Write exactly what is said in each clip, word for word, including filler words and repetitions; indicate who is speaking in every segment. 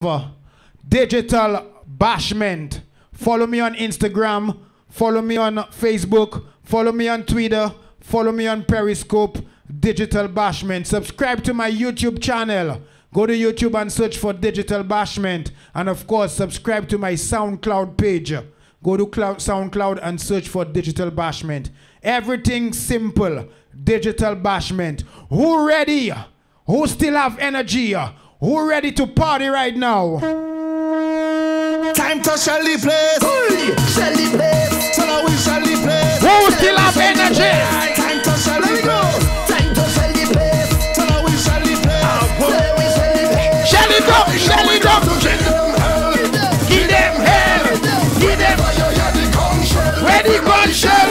Speaker 1: Digital Bashment. Follow me on Instagram, follow me on Facebook, follow me on Twitter, follow me on Periscope, Digital Bashment. Subscribe to my YouTube channel. Go to YouTube and search for Digital Bashment. And of course, subscribe to my SoundCloud page. Go to Cloud, SoundCloud and search for Digital Bashment. Everything simple. Digital Bashment. Who ready? Who still have energy? Who ready to party right now?
Speaker 2: Time to Shelly place. Shelly place. So now we Shelly place.
Speaker 1: Who still have energy?
Speaker 2: Time to Shelly place. Time to Shelly place. So now we Shelly place.
Speaker 1: Shelly go, Shelly go. Give them hell. Give them. Where the gun shell?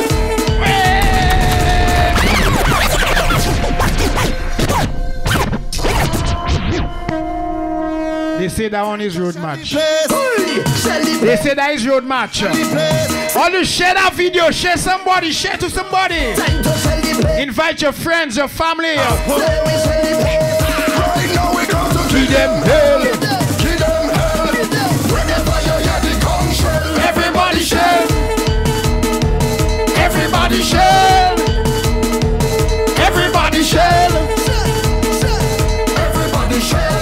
Speaker 1: They say that one is road match. They say that is road match. All you share that video, share somebody, share to somebody. Invite your friends, your family. Give them hell. Everybody share. Everybody share. Everybody share. Everybody share.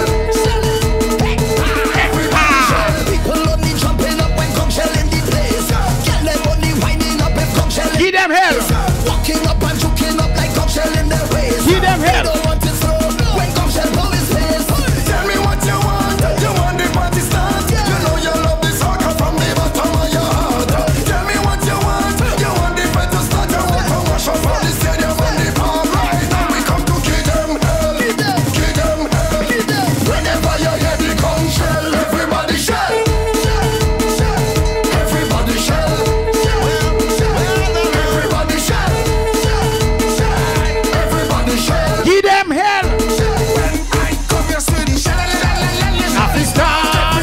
Speaker 1: Give them hell.
Speaker 2: Walking up and choking up like cockshell in their waist.
Speaker 1: Give them hell.
Speaker 2: Don't want to throw when cockshell pull his face. Tell me what you want. You want the party start. You know you love the soccer from the bottom of your heart. Tell me what you want. You want the fight to start. You want to wash up all the stadium and the park. Right now we come to give them hell. Give them hell. Whenever you hear the cockshell, everybody shell. Everybody shell.
Speaker 1: Give them hell.
Speaker 2: When I come here, sweetie,
Speaker 1: Nothing stop.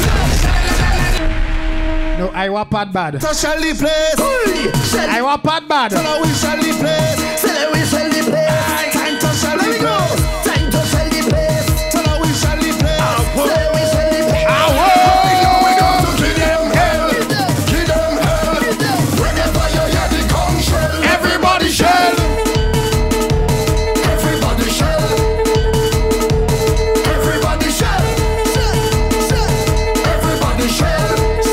Speaker 1: No, I want bad bad.
Speaker 2: so shall the place.
Speaker 1: I want bad bad.
Speaker 2: So now we shall the place. So now we shall the place. Time to shall the place. Time to shall the place. So now we shall the place. So now we shall the place.
Speaker 1: Right
Speaker 2: now we going to give them hell. Give them hell. Whenever you hear the conch shell,
Speaker 1: Everybody shell.
Speaker 2: everybody shell. Everybody shell. Everybody shell.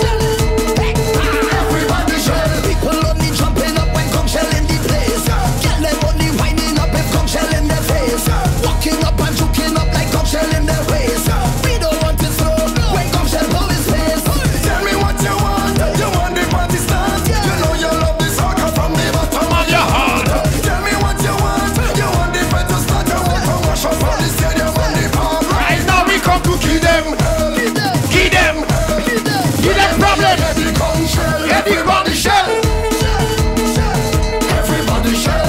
Speaker 2: Everybody shell. People only jumping up when conch shell in the place. Get them only winding up if conch shell in their face. Walking up and choking up like conch shell in their waist. We don't want to throw when conch shell pull his face. Tell me what you want. You want the party start. You know you love the soccer from the bottom of your heart. Tell me what you want. You want the fight to start. You want to wash up all the stadium and the park.
Speaker 1: Right now we come to kill them. Kill them. Give them problem. Everybody shell.
Speaker 2: Everybody shell.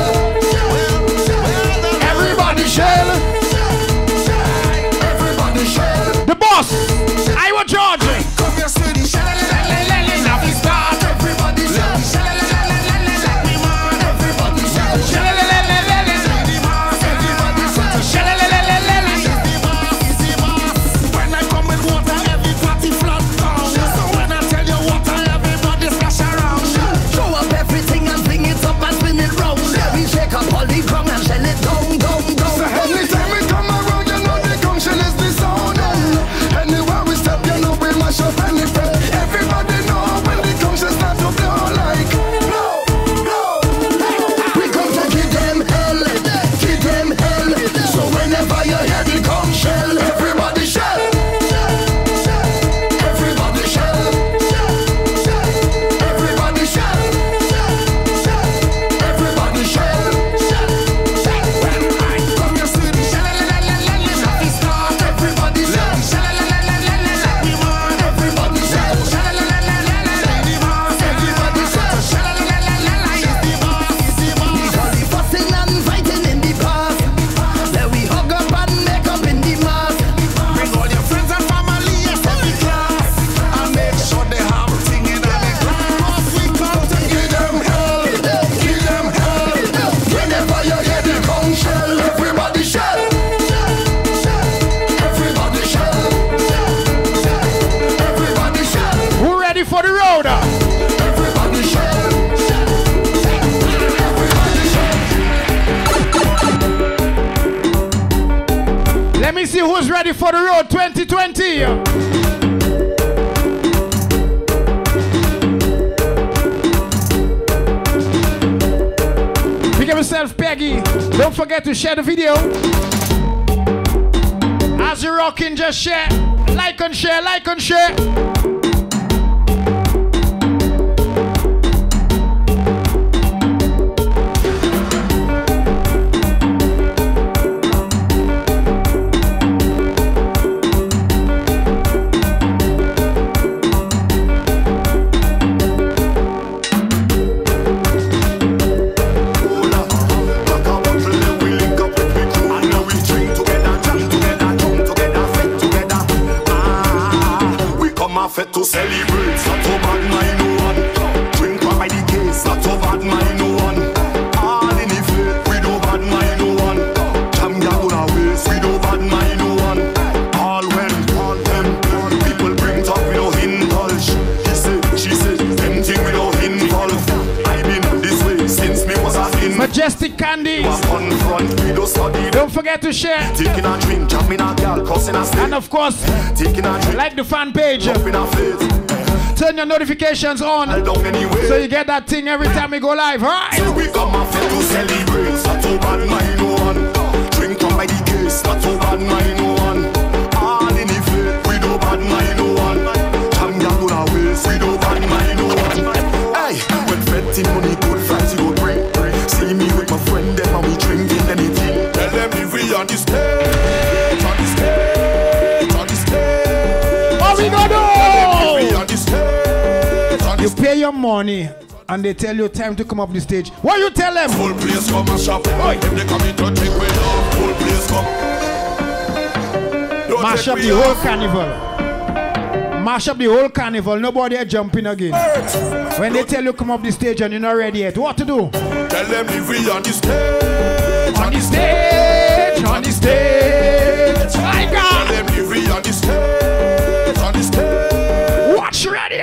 Speaker 1: Everybody shell.
Speaker 2: Everybody shell.
Speaker 1: The boss. I want George.
Speaker 2: Come here, sweetie.
Speaker 1: Nothing start.
Speaker 2: Everybody shell. Everybody shell. When I come with water, every party flood down. So when I tell you water, everybody splash around. Throw up everything and bring it up and spin it round. We shake up all the ground and shell it down, down, down. So anytime we come around, you know the conch shell is the sound. Anywhere we step, you know we mash up any
Speaker 1: loud.
Speaker 2: Everybody shake.
Speaker 1: Let me see who's ready for the road twenty twenty. Pick up yourself, Peggy. Don't forget to share the video. As you're rocking, just share. Like and share, like and share.
Speaker 2: Fit to celebrate, not to bad mind no one. Drink one by the case, not to bad mind no one. All in the faith, we don't bad mind no one. Jam ya gonna waste, we don't bad mind no one. All when, all them, people bring talk, we don't indulge. He said, she said, them thing we don't involve. I been this way since me was a in.
Speaker 1: Majestic Candy.
Speaker 2: On front, we don't study.
Speaker 1: Don't forget to share.
Speaker 2: Taking a drink, jumping a girl, crossing a stage.
Speaker 1: And of course,
Speaker 2: taking a drink,
Speaker 1: like the fan page. Turn your notifications on
Speaker 2: anyway,
Speaker 1: so you get that thing every time we go live. Right?
Speaker 2: So we come off it to celebrate. Not to bad mind no one. Drink on by the case. Not to bad mind no one. All in the faith. We don't bad mind no one. Jam ya gonna waste. We don't bad mind no one. Hey, when fetting money good fries you go bring. See me with my friend them and we drinking anything. Tell them if we on the stage, on the stage, on the stage.
Speaker 1: What we gonna do? You pay your money and they tell you time to come up the stage. What you tell them?
Speaker 2: Whole place come and shop. If they come in to take way off, whole place come. Don't
Speaker 1: Mash up the whole carnival. Mash up the whole carnival. Nobody jumping again. When they tell you come up the stage and you're not ready yet, what to do?
Speaker 2: Tell them if we on the stage,
Speaker 1: on the stage, on the stage. My God.
Speaker 2: Tell them if we on the stage, on the stage.
Speaker 1: Watch radio.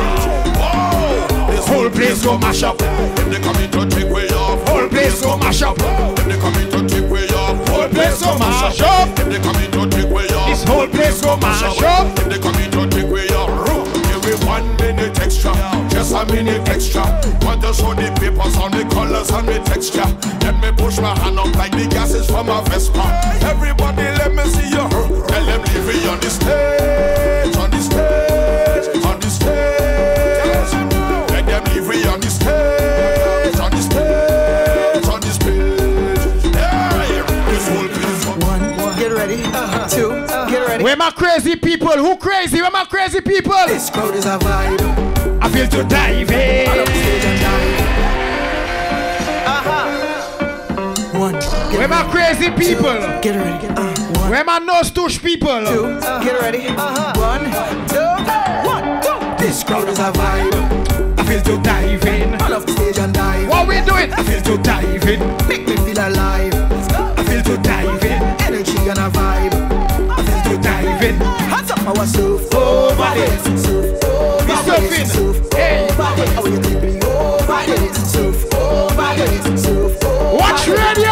Speaker 2: Whole place go mash up. If they come in to take way off, whole place go mash up. If they come in to take way off, whole place go mash up. If they come in to take way off,
Speaker 1: this whole place go mash up.
Speaker 2: If they come in to take way off, give me one minute extra, just a minute extra. Want to show the papers on the colors and the texture. Let me push my hand up like the gases from a Vespa. Everybody let me see you. Tell them leave me on the stage, on the stage, on the stage. We on the stage, on the stage, on the stage. Yeah, this whole place.
Speaker 3: One, get ready. Uh-huh. Two, uh-huh. Get ready.
Speaker 1: Where my crazy people? Who crazy? Where my crazy people?
Speaker 3: This crowd is a vibe.
Speaker 1: I feel to dive in.
Speaker 3: All up stage and dive. Uh-huh. One, get
Speaker 1: Where my crazy people?
Speaker 3: Two, get ready. Uh, one,
Speaker 1: Where my nose touch people?
Speaker 3: Two, uh, get ready. Uh-huh. One, two, one, two. This crowd is a vibe.
Speaker 1: I feel to dive in.
Speaker 3: All off the stage and dive.
Speaker 1: What we doing? I feel to dive in.
Speaker 3: Make me feel alive.
Speaker 1: I feel to dive in.
Speaker 3: Energy and a vibe.
Speaker 1: I feel to dive in.
Speaker 3: Hands up our surf over this. Surf over this. Surf over this. Oh, you take me over this. Surf over this. Surf over.
Speaker 1: Watch radio.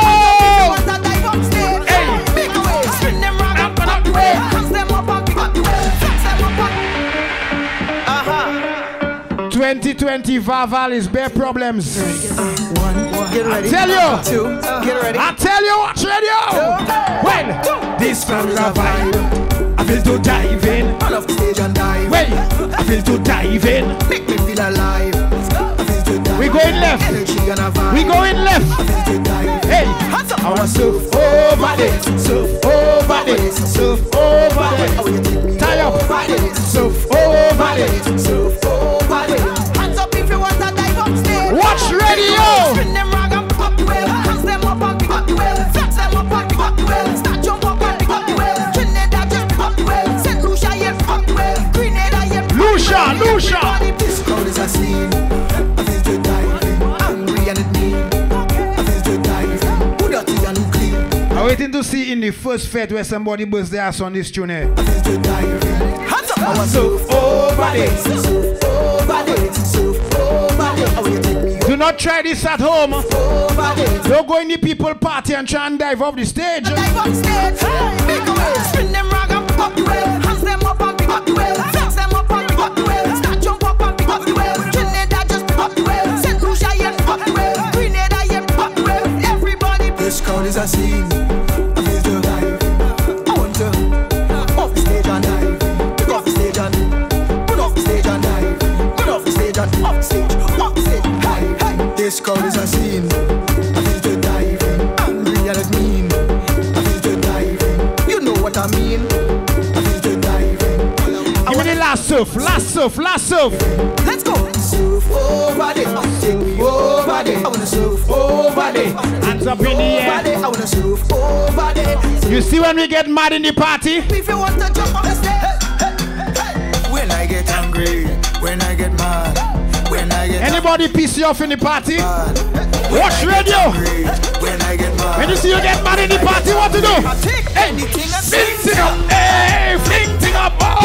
Speaker 3: Hey, make a way. Spin them round and put up the way. Hands them up and pick up the way. Flex them up and. Uh-huh.
Speaker 1: twenty twenty Vaval is bare problems.
Speaker 3: Uh, one, get ready.
Speaker 1: I tell you.
Speaker 3: Two, uh, get ready.
Speaker 1: I tell you, watch radio. When this crowd is a vibe, I feel to dive in.
Speaker 3: All off the stage and dive.
Speaker 1: Wait, I feel to dive in.
Speaker 3: Make me feel alive. I feel to dive.
Speaker 1: We going left.
Speaker 3: Energy and a vibe.
Speaker 1: We going left.
Speaker 3: I feel to dive.
Speaker 1: Hey,
Speaker 3: hands up.
Speaker 1: I want surf over this. Surf over this. Surf over this.
Speaker 3: Oh, you take me
Speaker 1: tie up.
Speaker 3: Over this.
Speaker 1: Surf over this.
Speaker 3: Surf over this. Hands up if you want to dive upstairs.
Speaker 1: Watch radio.
Speaker 3: Spin them rag and pick up the wheel. Hands them up and pick up the wheel. Flex them up and pick up the wheel. Start jump up and pick up the wheel. Trinidad just pick up the wheel. Saint Lucia yeah pick up the wheel. Grenada yeah pick up the wheel.
Speaker 1: Lucia, Lucia.
Speaker 3: This crowd is a scene. I feel to dive in. Angry and it mean. I feel to dive in. Who dirty and who clean.
Speaker 1: I'm waiting to see in the first fete where somebody burst their ass on this tune here.
Speaker 3: I feel to dive in. Hands up. I want surf over this. Surf over this.
Speaker 1: Don't try this at home. Don't go in the people party and try and dive off the stage.
Speaker 3: Dive off the stage. Make a way. Spin them rag and pick up the wave. Hands them up and pick up the wave. Flex them up and pick up the wave. Start jump up and pick up the wave. Trinidad just pick up the wave. Saint Lucia yeah pick up the wave. Grenada yeah pick up the wave. Everybody.
Speaker 2: This crowd is a scene. I feel to dive. I want to off the stage and dive. Pick off the stage and put off the stage and dive. Put off the stage and off the stage. Off the stage. Dive. This crowd is a scene. I feel to diving. Angry and it's mean. I feel to diving. You know what I mean. I feel to diving.
Speaker 1: Give me the last surf, last surf, last surf.
Speaker 3: Let's go.
Speaker 2: Surf over there. Take me over there. I wanna surf over there.
Speaker 1: Hands up in the air.
Speaker 2: I wanna surf over there.
Speaker 1: You see when we get mad in the party?
Speaker 3: If you want to jump on the stage.
Speaker 2: When I get angry, when I get mad, when I get
Speaker 1: Anybody piss you off in the party?
Speaker 2: mad,
Speaker 1: Watch radio.
Speaker 2: when I get mad.
Speaker 1: When you see you get mad in the party, what to do? Hey, fling thing up. Hey, fling thing up. Oh.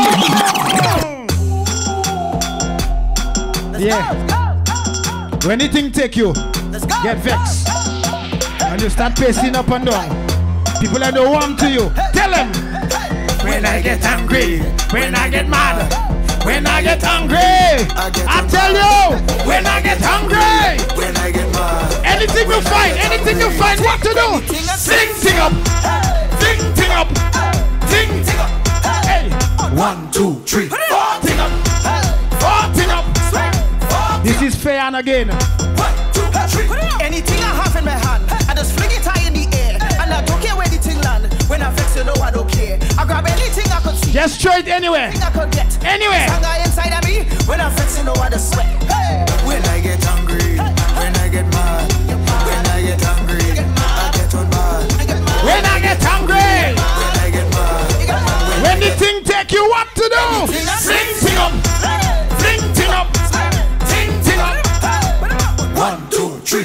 Speaker 1: Yeah. When the thing take you, get vexed. And you start pacing up and down. People are no warm to you. Tell them. When I get angry, when I get mad, when I get hungry, I tell you, when I get hungry,
Speaker 2: When I get mad,
Speaker 1: anything you find, anything you find, what to do? Sing, sing up, sing, sing up, sing, sing up. Hey,
Speaker 2: one, two, three.
Speaker 1: four, sing up, four, sing up. This is fair and again.
Speaker 3: Anything I have in my hand, I just fling it high in the air. And I don't care where the thing land. When I vex, you know I don't care. I grab anything I could see.
Speaker 1: Just throw it anywhere.
Speaker 3: Anything I could get.
Speaker 1: Anywhere.
Speaker 3: Anger inside of me. When I vex, you know I just sweat. Hey.
Speaker 2: When I get angry, when I get mad, when I get angry, I get on bad.
Speaker 1: When I get hungry,
Speaker 2: When I get mad,
Speaker 1: when the thing take you, what to do? Sing, sing up, sing, sing up, sing, sing up.
Speaker 2: one, two, three.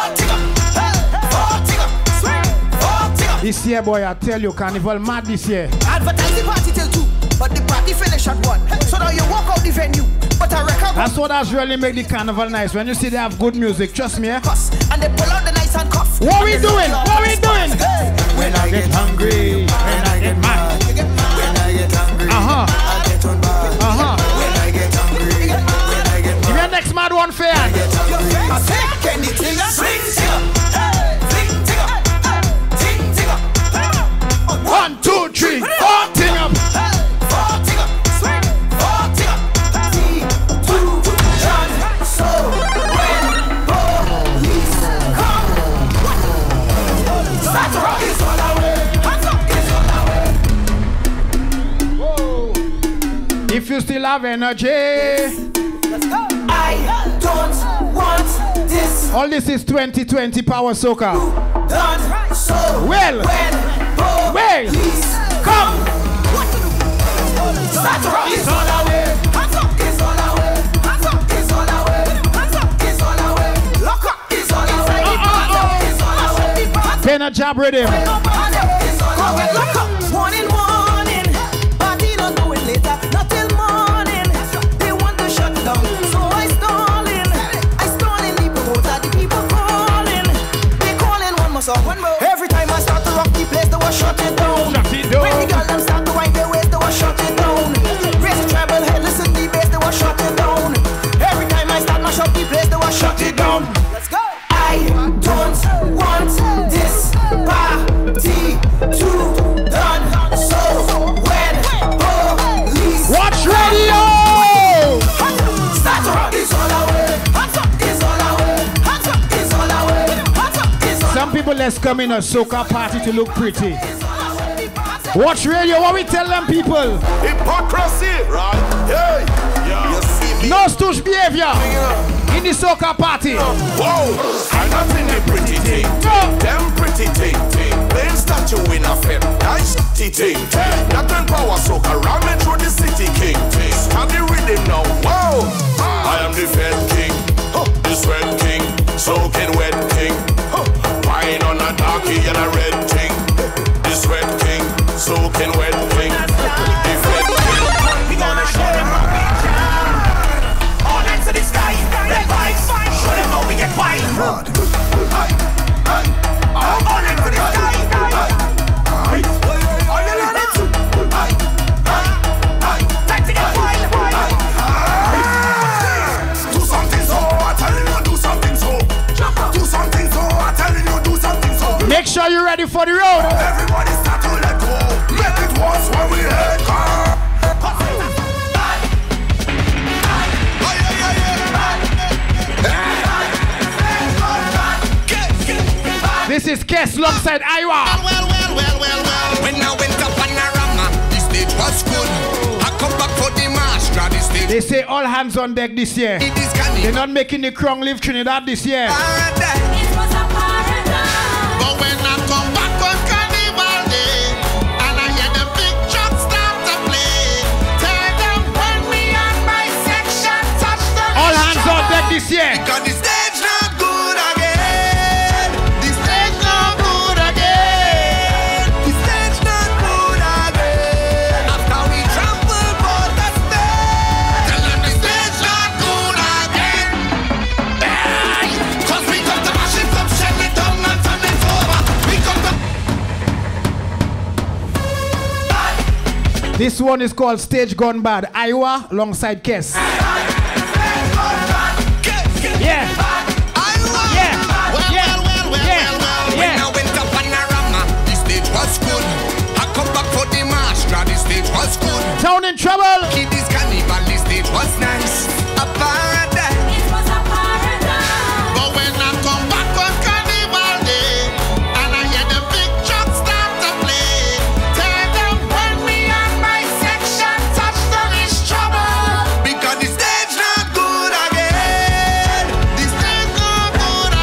Speaker 1: This year, boy, I tell you, carnival mad this year.
Speaker 3: Advertise the party till two, but the party finish at one. So now you walk out the venue, but I reckon
Speaker 1: That's what has really make the carnival nice. When you see they have good music, trust me. Eh?
Speaker 3: cuss, and they pull out the nice and cuff.
Speaker 1: What we doing? What we doing?
Speaker 2: When I get hungry, when I get mad, when I get angry,
Speaker 1: Uh-huh.
Speaker 2: I get on bad.
Speaker 1: Uh-huh.
Speaker 2: When I get angry, when I get
Speaker 1: Give me a
Speaker 2: mad,
Speaker 1: next mad one fair.
Speaker 2: I get angry.
Speaker 3: I take anything I swing, sing up.
Speaker 1: One, two, three, four, ting up. If you still have energy,
Speaker 3: I don't want this
Speaker 1: all this is twenty twenty Power Soca.
Speaker 3: done. So
Speaker 1: Well,
Speaker 3: when
Speaker 1: well,
Speaker 3: police
Speaker 1: come.
Speaker 3: start to rock, it's all away. Hands up, it's all away. Hands up, it's all away. Hands up, it's all away. Lock up, it's all away. Hands up, it's all away.
Speaker 1: Pen a job rhythm.
Speaker 3: Hands up, it's all away. Lock up, morning, morning. Party not going later, not till morning. They want to shut down, so I stalling. I stalling the promoter, the people calling. They calling one more song, one more. Every time I start to rock the place, they will shut it down.
Speaker 1: Shut it down.
Speaker 3: When the girl them start to wind their waist, they will shut it down. Raise the treble head, listen the bass, they will shut it down. Every time I start my shop the place, they will shut it down. Let's go. I don't want this party to done. So when police
Speaker 1: Watch radio.
Speaker 3: start to rock, it's all away. Hands up, it's all away. Hands up, it's all away. Hands up, it's all
Speaker 1: Some people let's come in a soca party to look pretty.
Speaker 3: away.
Speaker 1: Watch radio. What we tell them people?
Speaker 4: Hypocrisy, right? Hey, yeah. You see me?
Speaker 1: No stoosh behavior in the soca party.
Speaker 4: Whoa, I'm not in the pretty thing.
Speaker 1: No.
Speaker 4: Them pretty thing, thing. Playing statue in a fed. Nice thing. Not on Power Soca, ramming through the city king. Have the rhythm now. Whoa, I am the fed king, huh, the sweat king, soaking wet king, huh, wine on a darkie and a red thing. The sweat king, soaking wet king, the fed king.
Speaker 3: We gonna show them how we can. All hands to the sky, red vibes. Show them how we get wise.
Speaker 1: ready for the road?
Speaker 4: Everybody start to let go. Make it once when we head car.
Speaker 1: This is Kess alongside Iowa.
Speaker 2: Well, well, well, well, well, well. When I went up Panorama, the stage was good. I come back for the march, grab the stage.
Speaker 1: They say all hands on deck this year. They're not making the Crown live Trinidad this year.
Speaker 2: Paradise. It was a paradise. But when I come back on Carnival Day, and I hear the big truck start to play, tell them when me and my section touch the
Speaker 1: all hands on deck this year.
Speaker 2: because the stage not good again. The stage not good again. The stage not good again. After we trample for the stage, tell them the stage not good again. Hey, cause we come to mash it up, shell it down and turn it over. We come to
Speaker 1: This one is called Stage Gone Bad. Iowa alongside Kess. Yeah. Yeah. Yeah. Yeah.
Speaker 2: When I went up Panorama, the stage was good. I come back for the march, now the stage was good.
Speaker 1: Town in trouble.
Speaker 2: Kiddies Carnival, the stage was nice. A paradise. It was a paradise. But when I come back on Carnival Day, and I hear the big truck start to play, tell them when me and my section touch them is trouble. Because the stage not good again. The stage not good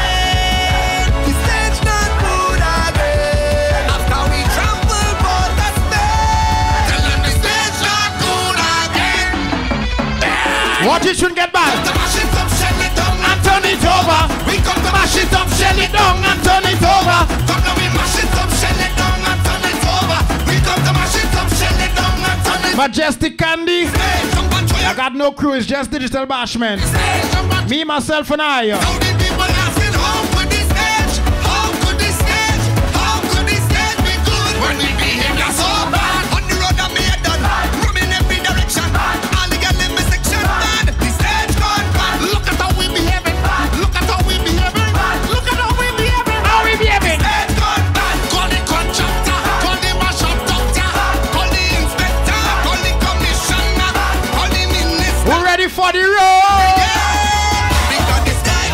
Speaker 2: again. The stage not good again. After we trample for the stage, tell them the stage not good again.
Speaker 1: Watch it shouldn't get bad.
Speaker 2: To mash it up, shell it down,
Speaker 1: And turn it over.
Speaker 2: we come to
Speaker 1: Mash it up, shell it down, and turn it over.
Speaker 2: Come now we mash it up, shell it down and turn it over. We come to mash it up, shell it down and turn it over.
Speaker 1: Majestic Candy.
Speaker 2: Hey, jump and try
Speaker 1: I got no crew, it's just digital bashment.
Speaker 2: Hey, jump and
Speaker 1: Me, myself, and I.
Speaker 2: Now the people asking how could this stage, how could this stage, how could this stage be good when we behave so bad? On the road I made done, roaming every direction, all the girls in my section bad. The stage gone bad. Look at how we behaving, look at how we behaving, look at how we behaving.
Speaker 1: How we behaving?
Speaker 2: Stage gone bad. Call the contractor, call the mashup doctor, call the inspector, call the commissioner, call the minister.
Speaker 1: We're ready for the road.
Speaker 2: Because the stage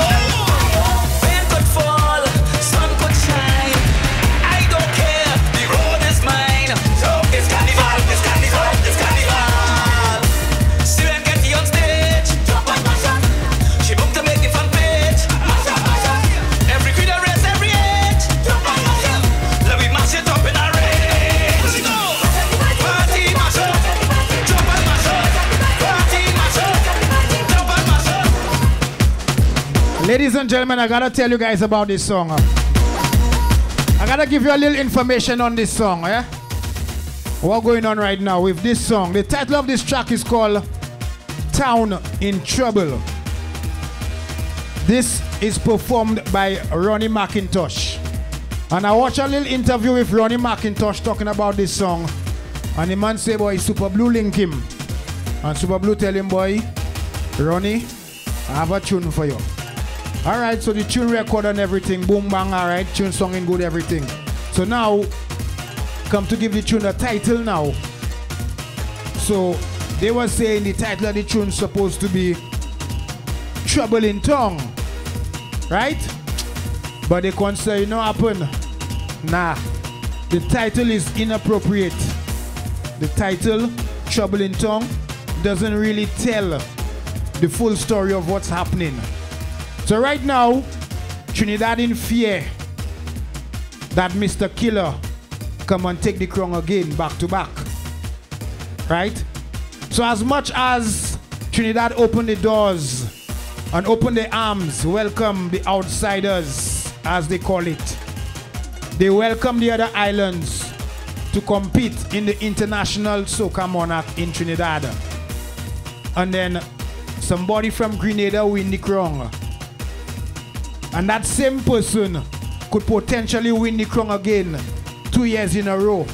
Speaker 3: Rain could fall, sun could shine. I don't care, the road is mine. So it's carnival, it's carnival, it's carnival. See when get on stage, jump and mash up. She booked to make the front page. Mash up, mash up. Every crew that race, every age. Jump and mash up. Let me mash it up in a race. Let's go. Party mash up. Jump and mash up. Party mash up. Jump and mash up.
Speaker 1: Ladies and gentlemen, I gotta tell you guys about this song. I gotta give you a little information on this song, yeah? What's going on right now with this song? The title of this track is called Town in Trouble. This is performed by Ronnie McIntosh. And I watched a little interview with Ronnie McIntosh talking about this song. And the man say, boy, Super Blue link him. And Super Blue tell him, boy, Ronnie, I have a tune for you. Alright, so the tune record and everything, boom bang, alright, tune song in good, everything. So now, come to give the tune a title now. So, they were saying the title of the tune supposed to be Trouble in Tongue. Right? But they can't say, you know what happen? Nah, the title is inappropriate. The title, Trouble in Tongue, doesn't really tell the full story of what's happening. So right now, Trinidad in fear that Mister Killer come and take the crown again, back to back. Right? So as much as Trinidad open the doors and open their arms, welcome the outsiders, as they call it. They welcome the other islands to compete in the International Soca Monarch in Trinidad. And then somebody from Grenada win the crown. And that same person could potentially win the crown again two years in a row.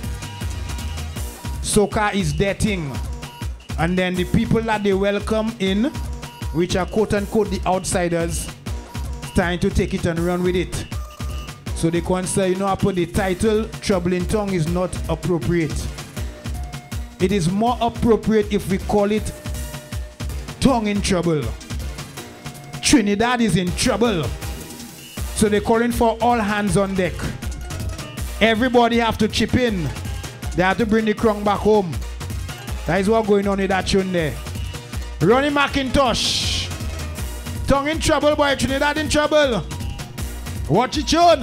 Speaker 1: Soca is their thing. And then the people that they welcome in, which are quote unquote the outsiders, trying to take it and run with it. So they can say, you know, upon the title, Trouble in Tongue is not appropriate. It is more appropriate if we call it Tongue in Trouble. Trinidad is in trouble. So they're calling for all hands on deck. Everybody have to chip in. They have to bring the crown back home. That is what's going on with that tune there. Ronnie McIntosh. Tongue in trouble, boy. Trinidad in trouble. Watch it, tune.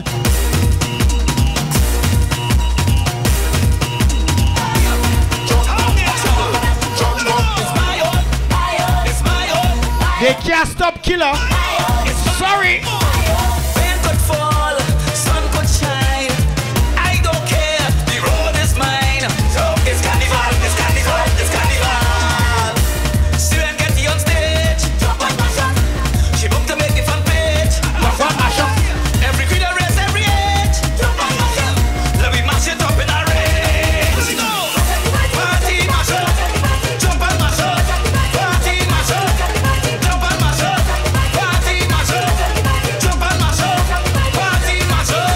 Speaker 1: They can't stop killer. Sorry.
Speaker 3: Rain could fall, sun could shine. I don't care, the road is mine. So it's carnival, it's carnival, it's carnival. Student get on stage. Jump on my shot. She booked to make the front page. Jump on my shot. Every creed and race, every age. Jump on my shot. Let me mash it up in a race. Let's go. Party mash up. Jump on my shot. Party mash up. Jump on my shot. Party mash up. Jump on my shot. Party mash up.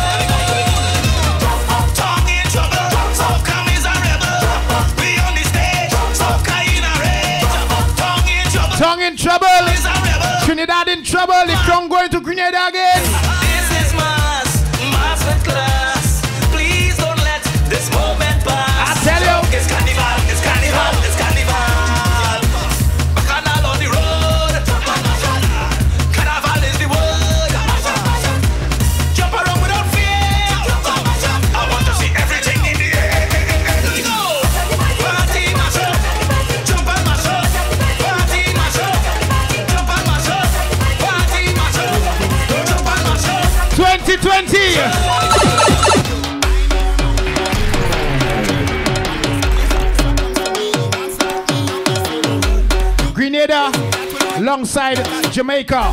Speaker 3: Tongue in trouble. Soca is a rebel. We on the stage. Soca in a rage. Tongue in trouble.
Speaker 1: Tongue in trouble.
Speaker 3: Is a rebel.
Speaker 1: Trinidad in trouble. The crown going to Grenada again.
Speaker 3: This is mass, master class. Please don't let this moment pass.
Speaker 1: I tell you.
Speaker 3: It's carnival, it's carnival, it's carnival. Bacchanal on the road. Carnival is the word. Jump around without fear. I want to see everything in the air. Let's go. Party mash up. Jump on my shot. Party mash up. Jump on my shot. Party mash up. Jump on my shot.
Speaker 1: twenty twenty. Grenada alongside Jamaica.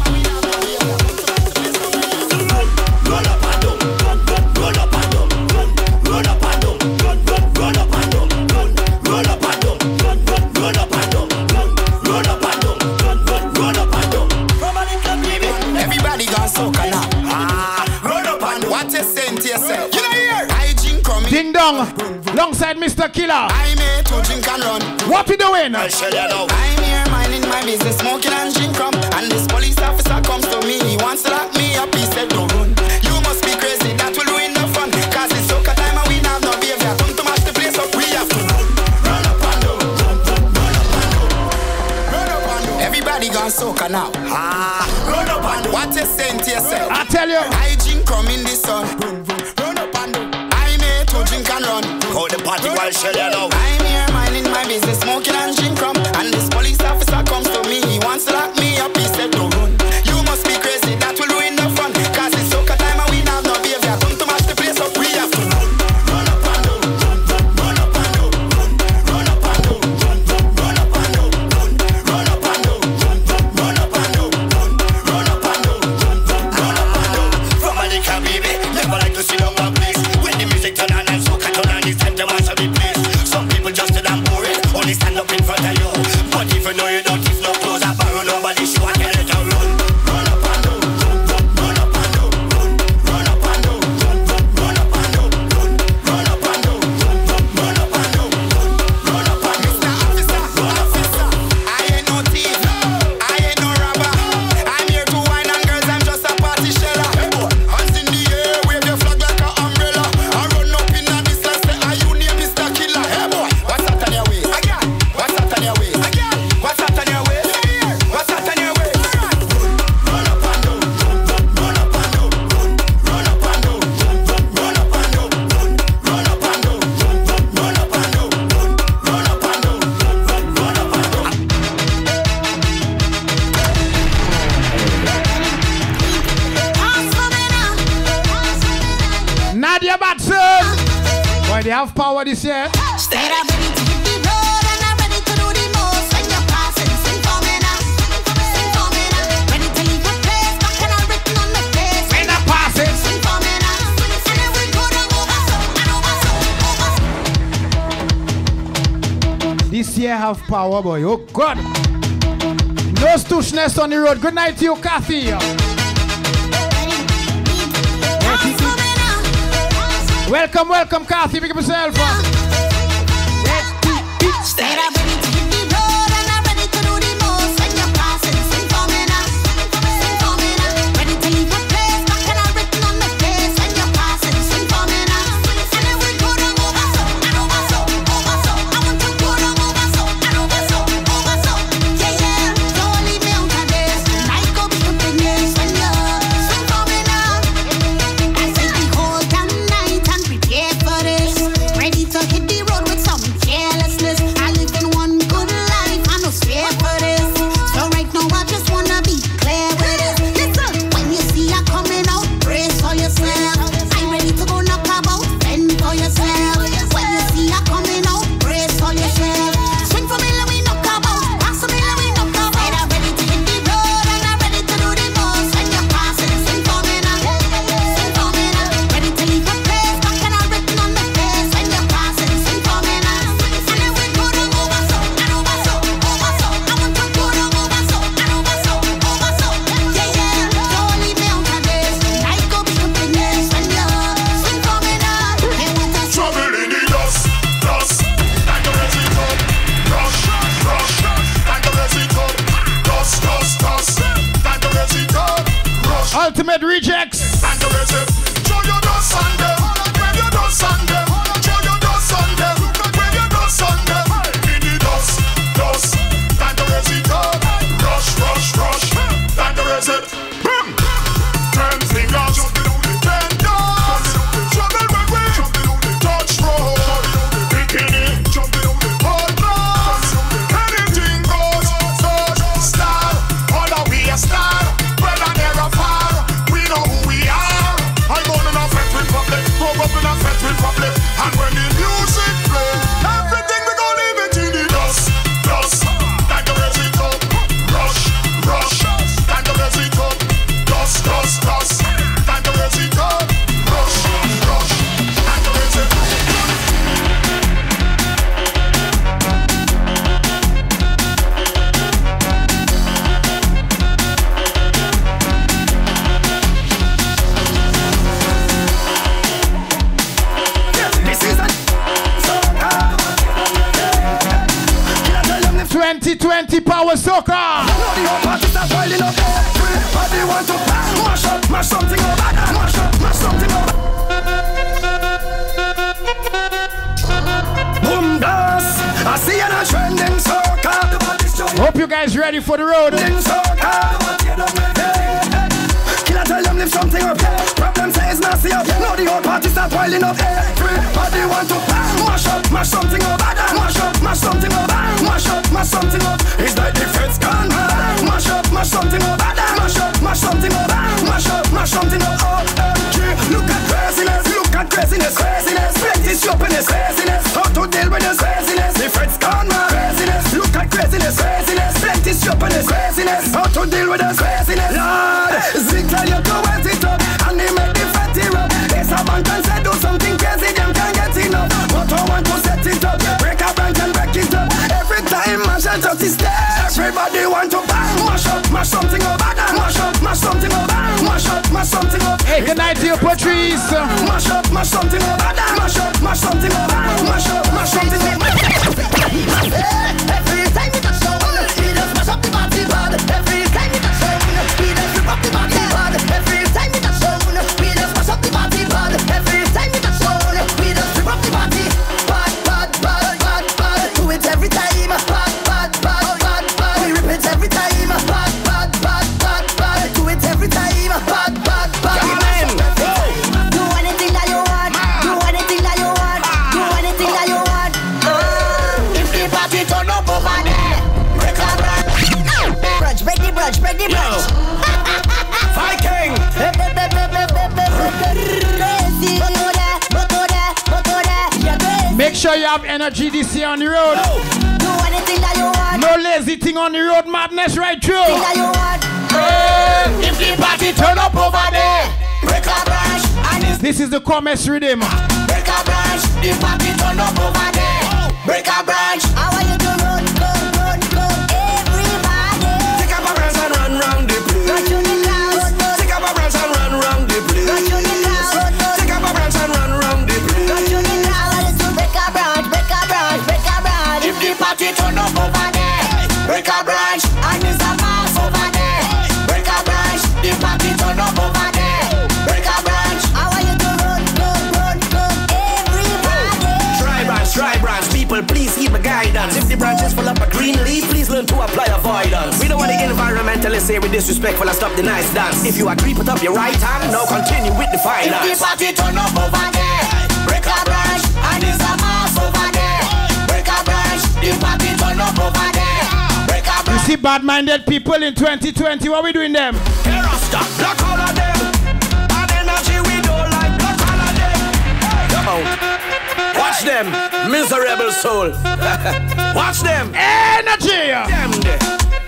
Speaker 2: Roll up and down, run, run, roll up and down, run, roll up and down, run, run, roll up and down, run, roll up and down, run, run, roll up and down, run, roll up and down, run, run, roll up and down. From a little baby, everybody gone soca now. Ah, roll up and down. What you saying to yourself? You know here, I drink coming.
Speaker 1: Ding dong alongside Mister Killer.
Speaker 2: I'm here to drink and run.
Speaker 1: What we doing?
Speaker 2: I'll show you now. I'm here minding my business, smoking and drink rum. And this police officer comes to me, he wants to lock me up, he said don't run. You must be crazy, that will ruin the fun. Cause it's soca time and we have no behavior. Come to mash the place up, we have to run. Run up and down, run, run, run up and down. Run up and down. Everybody gone soca now. Ah, run up and down. What you saying to yourself?
Speaker 1: I tell you.
Speaker 2: I drink rum in the sun. Run up and down. I'm here to drink and run. Call the party while shell you know. I'm here minding my business, smoking and drink rum. And this police officer comes to me, he wants to lock me up, he said don't run. You must be crazy, that will ruin the fun. Cause it's soca time and we have no behavior. Come to mash the place up, we have to run. Run up and down, run, run, run up and down, run, run up and down, run, run, run up and down, run, run up and down, run, run, run up and down, run, run up and down, run, run, run up and down. From a little baby, never like to sit down one place. When the music turn on and soca turn on, it's time to mash up the place. Some people just sit down boring, only stand up in front of you. But if you know you don't give no clothes, I borrow nobody, she want to let her run. Run up and down, run, run, run up and down, run, run up and down, run, run, run up and down, run, run up and down, run, run, run up and down, run, run up and down. Mister Officer, run officer, I ain't no thief, I ain't no robber. I'm here to wine and girls, I'm just a party sheller. Hands in the air, wave your flag like an umbrella. I run up in a this and say, are you near Mister Killer? Hey boy, what's that on your waist? Again, what's that on your waist? Again, what's that on your waist? What's that on your waist? Run up and down, run, run, run up and down, run, run up and down, run, run, run up and down, run, run up and down, run, run, run up and down, run, run up and down, run, run, run up and down.
Speaker 1: Nadia Batson. Boy, they have power this year.
Speaker 5: Stay up ready to hit the road and I'm ready to do the most. When you're passing, sing for me now. Sing for me now. Ready to leave a place, back and I'm written on the face.
Speaker 1: When I pass it.
Speaker 5: Sing for me now. And then we go down over so and over so, over so.
Speaker 1: This year have power, boy. Oh God. No stooshness on the road. Good night to you, Kathy.
Speaker 5: Dance for me now.
Speaker 1: Welcome, welcome, Kathy. Pick up yourself. Uh.
Speaker 5: Said I'm ready to hit the road and I'm ready to do the most. When you're passing, sing for me now. Sing for me now. Ready to leave a place, back and I'm written on my face. When you're passing, sing for me now. And then we go down over so, and over so, over so. I want to go down over so, and over so, over so. Yeah, yeah, don't leave me out of this. Night go be stupid news when you're sing for me now. I say the whole damn night and prepare for this. Ready to hit the road with some carelessness. I live in one good life, I no spare for this. So right now I just wanna be clear with it. Listen, when you see her coming out, brace for yourself. I'm ready to go knock about, fend for yourself. When you see her coming out, brace for yourself. Swing for me, let me knock about. Pass for me, let me knock about. Said I'm ready to hit the road and I'm ready to do the most. When you're passing, swing for me now. Swing for me now. Ready to leave a place, back and I'm written on my face. When you're passing, swing for me now. And then we go down over so, and over so, over so. I want to go down over so, and over so, over so. Yeah, yeah, don't leave me out of this. Night go be stupid news when you swing for me now. Hey, what a
Speaker 4: Trouble in the dust, dust. Like a resin cup. Rush, rush. Like a resin cup. Dust, dust, dust. Like a resin cup. Rush.
Speaker 1: Ultimate rejects.
Speaker 4: Like a resin. Show your dust on them. When your dust on them. Show your dust on them. When your dust on them. In the dust, dust. Like a resin cup. Rush, rush, rush. Like a resin. Boom. Ten fingers. Ten doors. Trouble when we touch road. Bikini. Hold close. Anything goes. Touch star. All of we a star. Whether they're a far. We know who we are. I go in a French Republic. Grow up in a French Republic. And when the music play, everything we gon' leave it in the dust. Dust. Like a resin cup. Rush. Rush. Like a resin cup. Dust. Dust. Dust. Like a resin cup. Rush. Rush. Like a resin cup.
Speaker 3: This is a soca.
Speaker 1: twenty twenty Power Soca.
Speaker 3: Know the whole party start piling up. Everybody want to mash up, mash something up, mash up, mash something up. Boom dance. I see an a trending soca.
Speaker 1: Hope you guys ready for the road.
Speaker 3: Trending soca. Killer tell them lift something up. Problem say it's nasty up. Know the whole party start piling up. Everybody want to mash up, mash something up, mash up, mash something up, mash up, mash something up. It's like the feds gone mad. Mash up, mash something up, mash up, mash something up, mash up, mash something up. O M G, look at craziness, look at craziness, craziness. Plenty shoppiness, craziness. How to deal with this craziness? The feds gone mad. Craziness, look at craziness, craziness. Plenty shoppiness, craziness. How to deal with this craziness? Lord, Zig tell you to wet it up, and they make the fatty rub. It's a man can say do something crazy, them can't get enough. But I want to set it up, break a branch and break it up. Every time mash and just step. Everybody want to bang, mash up, mash something up, mash up, mash something up, mash up, mash something up.
Speaker 1: Hey, good night to you, Patrice.
Speaker 3: Mash up, mash something up, mash up, mash something up, mash up, mash something up.
Speaker 2: Every time we touch down, we just mash up the party pad. Every time we touch down, we just rip up the party pad. Every time we touch down, we just mash up the party pad. Every time we touch down, we just rip up the party pad, pad, pad, pad, pad. Do it every time, pad, pad, pad, pad, pad. We rip it every time, pad, pad, pad, pad, pad. Do it every time, pad, pad, pad. Do anything that you want, do anything that you want, do anything that you want. Uh, if the party turn up over there, break a branch, break the branch, break the branch.
Speaker 3: Viking.
Speaker 2: Crazy, go to there, go to there, go to there. You're crazy.
Speaker 1: Make sure you have energy this year on the road.
Speaker 2: Do anything that you want,
Speaker 1: No lazy thing on the road, madness right through.
Speaker 2: anything that you want.
Speaker 1: Hey,
Speaker 2: If the party turn up over there, break a branch, and it's
Speaker 1: this is the commerce rhythm.
Speaker 2: break a branch. The party turn up over there, break a branch. I want you to run, go, run, go, everybody.
Speaker 3: Take up a branch and run round the place.
Speaker 2: Run to the clouds,
Speaker 3: Take up a branch and run round the place.
Speaker 2: run to the clouds.
Speaker 3: Take up a branch and run round the learn to apply avoidance. We don't want the environmentalists say we disrespectful and stop the nice dance. If you agree, put up your right hand, now continue with the finance.
Speaker 2: If the party turn up over there, break a branch, and there's a mass over there. Break a branch, the party turn up over there. Break a branch.
Speaker 1: You see bad-minded people in twenty twenty, what we doing them?
Speaker 3: Here I stop, black all of them. And energy we don't like, black all of them. Come on. Watch them, miserable soul. Watch them.
Speaker 1: Energy!
Speaker 3: Them there.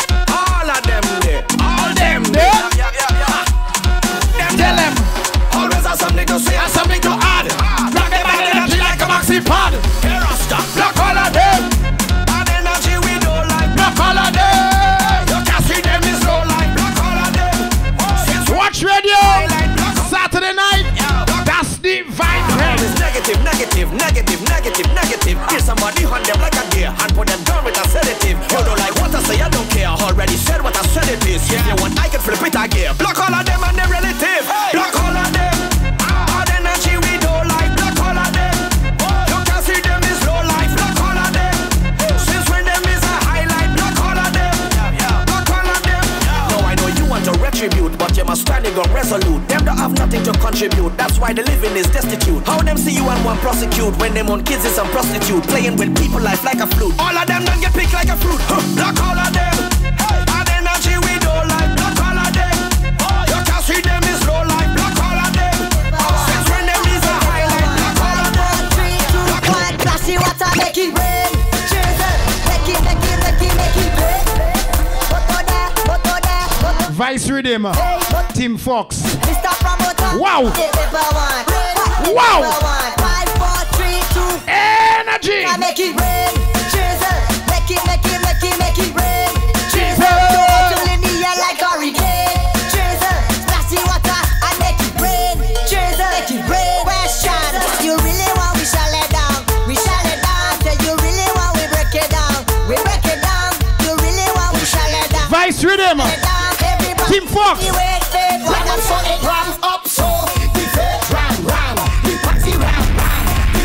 Speaker 3: All of them there. All them there.
Speaker 1: Yeah.
Speaker 3: Yeah, yeah, yeah. Them
Speaker 1: Tell them.
Speaker 3: Always have something to say and something to add. Block them and energy like a maxi pad. Here I stop, block all of them. And energy we don't like, block all of them. You can see them is low like, block all of them. Since
Speaker 1: Watch radio.
Speaker 3: like, block all
Speaker 1: Saturday night. That's the vibe.
Speaker 3: it's negative, negative, negative, negative, negative. Hear somebody hunt them like a deer and put them down with a sedative. You don't like what I say, I don't care. Already said what I said it is. If you want, I can flip it again. Block all of them and their relative. Block all of them. All the energy we don't like. Block all of them. You can see them is low life. Block all of them. Since when them is a highlight. Block all of them. Block all of them. No, I know you want to retribute, but you must standing on resolute. Them don't have nothing to contribute. That's why the living is destitute. How them see you and want prosecute when them on kids is some prostitute playing with people life like a flute. All of them don't get picked like a fruit. Huh. Block all of them. Hey. And energy we don't like. Block all of them. Oh, you can see them is low life. Block all of them. Since when them is a highlight. Block all of them.
Speaker 2: Three, two, one, flashy water, make it rain. Jesus, make it, make it, make it, make it rain. Boto there, boto there, boto.
Speaker 1: Vice Rhythm.
Speaker 2: Hey, boto.
Speaker 1: Team Fox.
Speaker 2: Mister Promoter.
Speaker 1: Wow.
Speaker 2: The number one. The
Speaker 1: Wow.
Speaker 2: number one. Five, four, three, two.
Speaker 1: Energy.
Speaker 2: I make it rain. Jesus, make it, make it, make it, make it rain. Jesus,
Speaker 1: Jesus.
Speaker 2: don't want to leave me here like hurricane. Jesus, splashy water, I make it rain. Jesus, make it rain. Question, you really want we shall let down? We shall let down. Say you really want we break it down? We break it down. You really want we shall let down?
Speaker 1: Vice Rhythm.
Speaker 2: Let down, everybody.
Speaker 1: Team Fox.
Speaker 2: You wait, wait,
Speaker 3: When I'm so it ram up so the fake ram ram the party ram ram.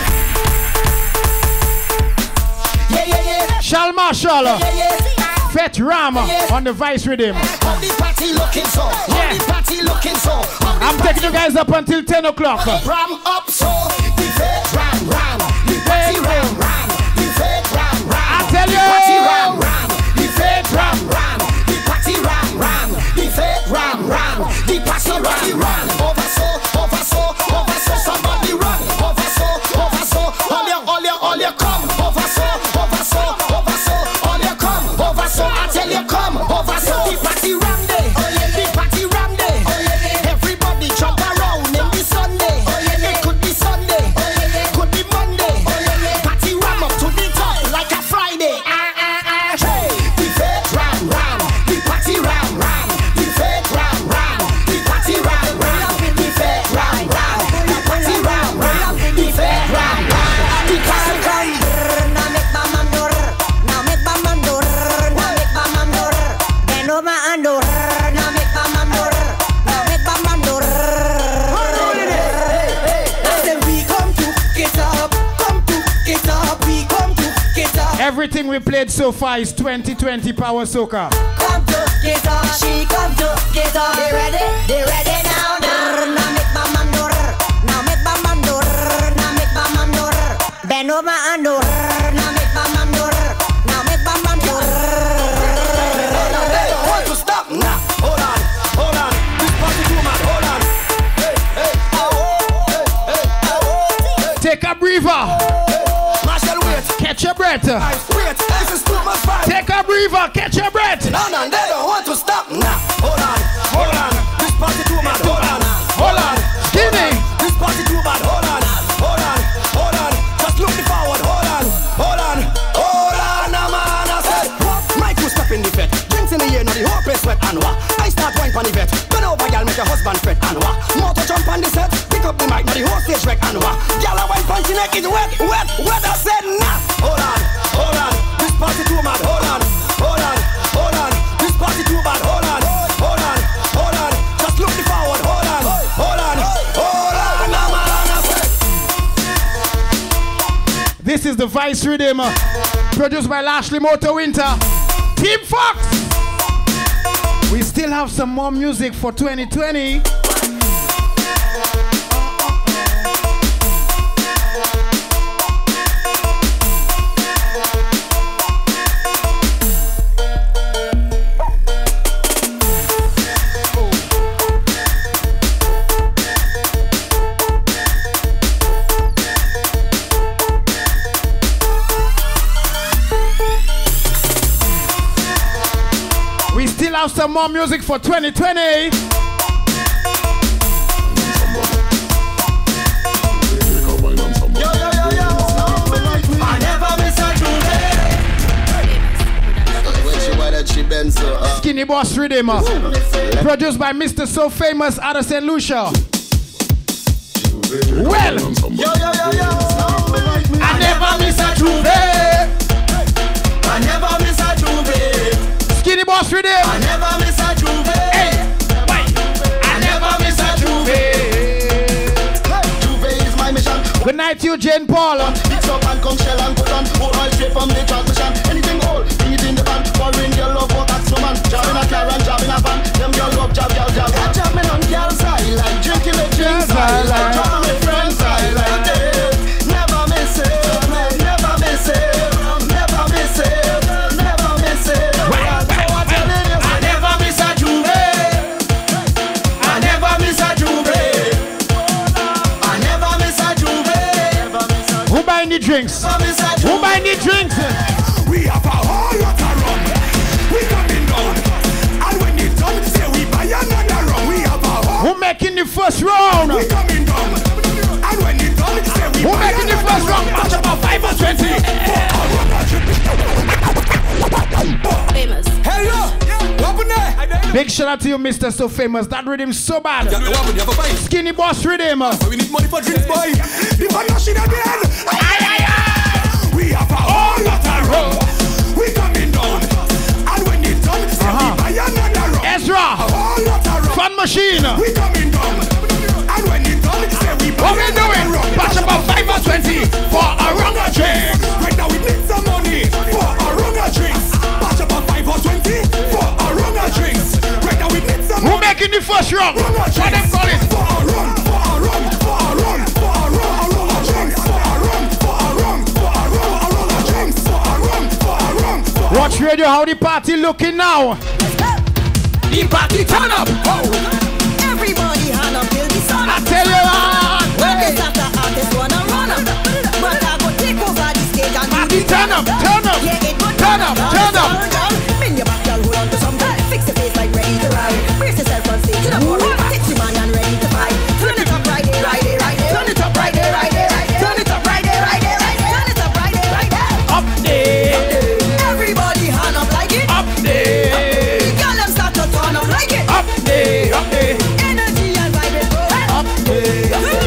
Speaker 3: Yeah yeah yeah.
Speaker 1: Shal Marshall.
Speaker 3: Yeah yeah.
Speaker 1: Fet Ram on the Vice Rhythm.
Speaker 3: How the party looking so? How
Speaker 1: Yeah.
Speaker 3: the party looking so? How the
Speaker 1: I'm taking you guys up until ten o'clock.
Speaker 3: ram up so the fake ram ram the party ram ram the fake ram ram.
Speaker 1: I tell
Speaker 3: The party ram
Speaker 1: you.
Speaker 3: ram the fake ram ram the party ram ram the fake ram ram the party ram ram. Over so over so over so somebody run. Over so over so all you all you all you come. Over so over so over so all you come. Over so I tell you come. Over so the party ram day. The party ram day. Everybody jump around in the Sunday. It could be Sunday. Could be Monday. Party ram up to the top like a Friday. Ah ah ah. Hey, the fake ram ram. The party ram ram. The fake ram ram. The party ram ram. The fake ram ram. The party ram ram. The fake ram ram. The party ram.
Speaker 2: Now make my man do. Now make my man do. Now make my man do. Bend over and do. Now make my man do. Now make my man do. I said we come to get up, come to get up, we come to get up,
Speaker 1: Everything we played so far is twenty twenty Power Soca.
Speaker 2: come to get up. She come to get up. They ready? They ready now? Now make my man do. Now make my man do. Now make my man do. Bend over and do. Now make my man do. Now make my man do.
Speaker 3: They don't want to stop now. Hold on, hold on. This party too mad. Hold on. Hey, hey, oh, hey, hey, oh,
Speaker 1: Take a breather.
Speaker 3: Marshall, wait.
Speaker 1: Catch your breath.
Speaker 3: Guys, wait. This is too much fun.
Speaker 1: Take a breather. Catch your breath.
Speaker 3: No, no, they don't want to stop now. Hold on, hold on. This party too mad. Hold on, hold on.
Speaker 1: Skinny.
Speaker 3: This party too bad. Hold on, hold on, hold on. Just look the forward. Hold on, hold on, hold on. A man, I said, Mike, you step in the vet. Drinks in the air, now the whole place wet and what? I start wine on the vet. Bend over, girl, make your husband fret and what? Motor jump on the set. Pick up the mic, now the whole stage wreck and what? Girl, I wine punch the neck is wet, wet, wet. I said, nah. Hold on, hold on. This party too mad. Hold on, hold on, hold on. This party too bad. Hold on, hold on, hold on. Just look the forward. Hold on, hold on, hold on. A man, I said.
Speaker 1: This is the Vice Rhythm, uh, produced by Lashley Motor Winter. Team Fox! We still have some more music for twenty twenty. We still have some more music for twenty twenty. Skinny Boss Rhythm, produced by Mister So Famous out of Saint Lucia. Well, I never miss a Juve. I never miss a Juve. Skinny Boss Rhythm. I never miss a Juve. Hey, wait. I never miss a Juve. Juve is my mission. Good night, you, Jane Paul. Mix up and come shell and put on. Hold my straight from the transmission. Anything old, bring it in the van. Foreign girl love what that's woman. Job in a car and job in a van. Them girl love job, job, job. Got job men on girls I like. Drinking the drinks I like. Dropping with friends I like. Never miss it. Never miss it. Never miss it. Never miss it. I never miss a Juve. I never miss a Juve. I never miss a Juve. Who buying the drinks? Who buying the drinks? We have a whole lot of rum. We coming down. And when it's done, say we buy another rum. We have a whole. Who making the first round? We coming down. And when it's done, say we Who making the first round? Match about five or twenty. Famous. Hey yo, open there. Big shout out to you, Mister So Famous. That rhythm's so bad. Skinny Boss Rhythm. We need money for drinks, boy. The one machine again. Aye, aye, aye. We have a whole lot of rum. We coming down. And when it's done, say we buy another rum. Ezra. A whole lot of rum. Fun machine. We coming down. And when it's done, say we buy what we doing? Batch about five or twenty for a rum a drink. Right now we need some money for a rum a drinks. Batch about five or twenty for a rum a drinks. Right now we need some money. Who making the first rum? What them call it? For a rum, for a rum, for a rum, for a rum, a rum a drinks. For a rum, for a rum, for a rum, a rum a drinks. For a rum, for a rum. Watch radio, how the party looking now? The party turn up. Everybody hand up till the sun up. I tell you what. Artist after artist wanna run up. But I go take over the stage and party turn up, turn up, yeah, it go turn up, turn up. Bring your back, girl, hold on to something. Fix your face like ready to ride. Brace yourself on stage to the floor. Take your man and ready to fight. Turn it up right there, right there, right there. Turn it up right there, right there, right there. Turn it up right there, right there, right there. Turn it up right there, right there. Up there. Everybody hand up like it. Up there. Girl, them start to turn up like it. Up there, up there. Energy and vibrate. Up there.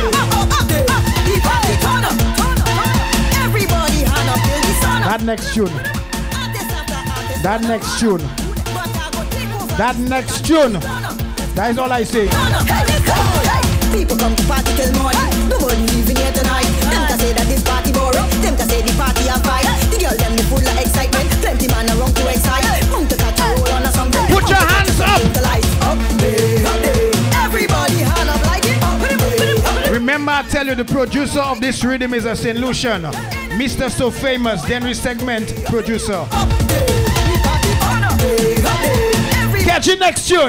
Speaker 1: That next tune. That next tune. That next tune. That is all I say. People come to party till morning. Nobody leaving here tonight. Them can say that this party boring. Them can say the party a fight. The girl them they full of excitement. Plenty man around to excite. Come to catch a roll on or something. Put your hands up. The lights up there, up there. Everybody hand up like it. Remember, I tell you, the producer of this rhythm is a Saint Lucian. Mister So Famous, Denry segment producer. Catch you next tune.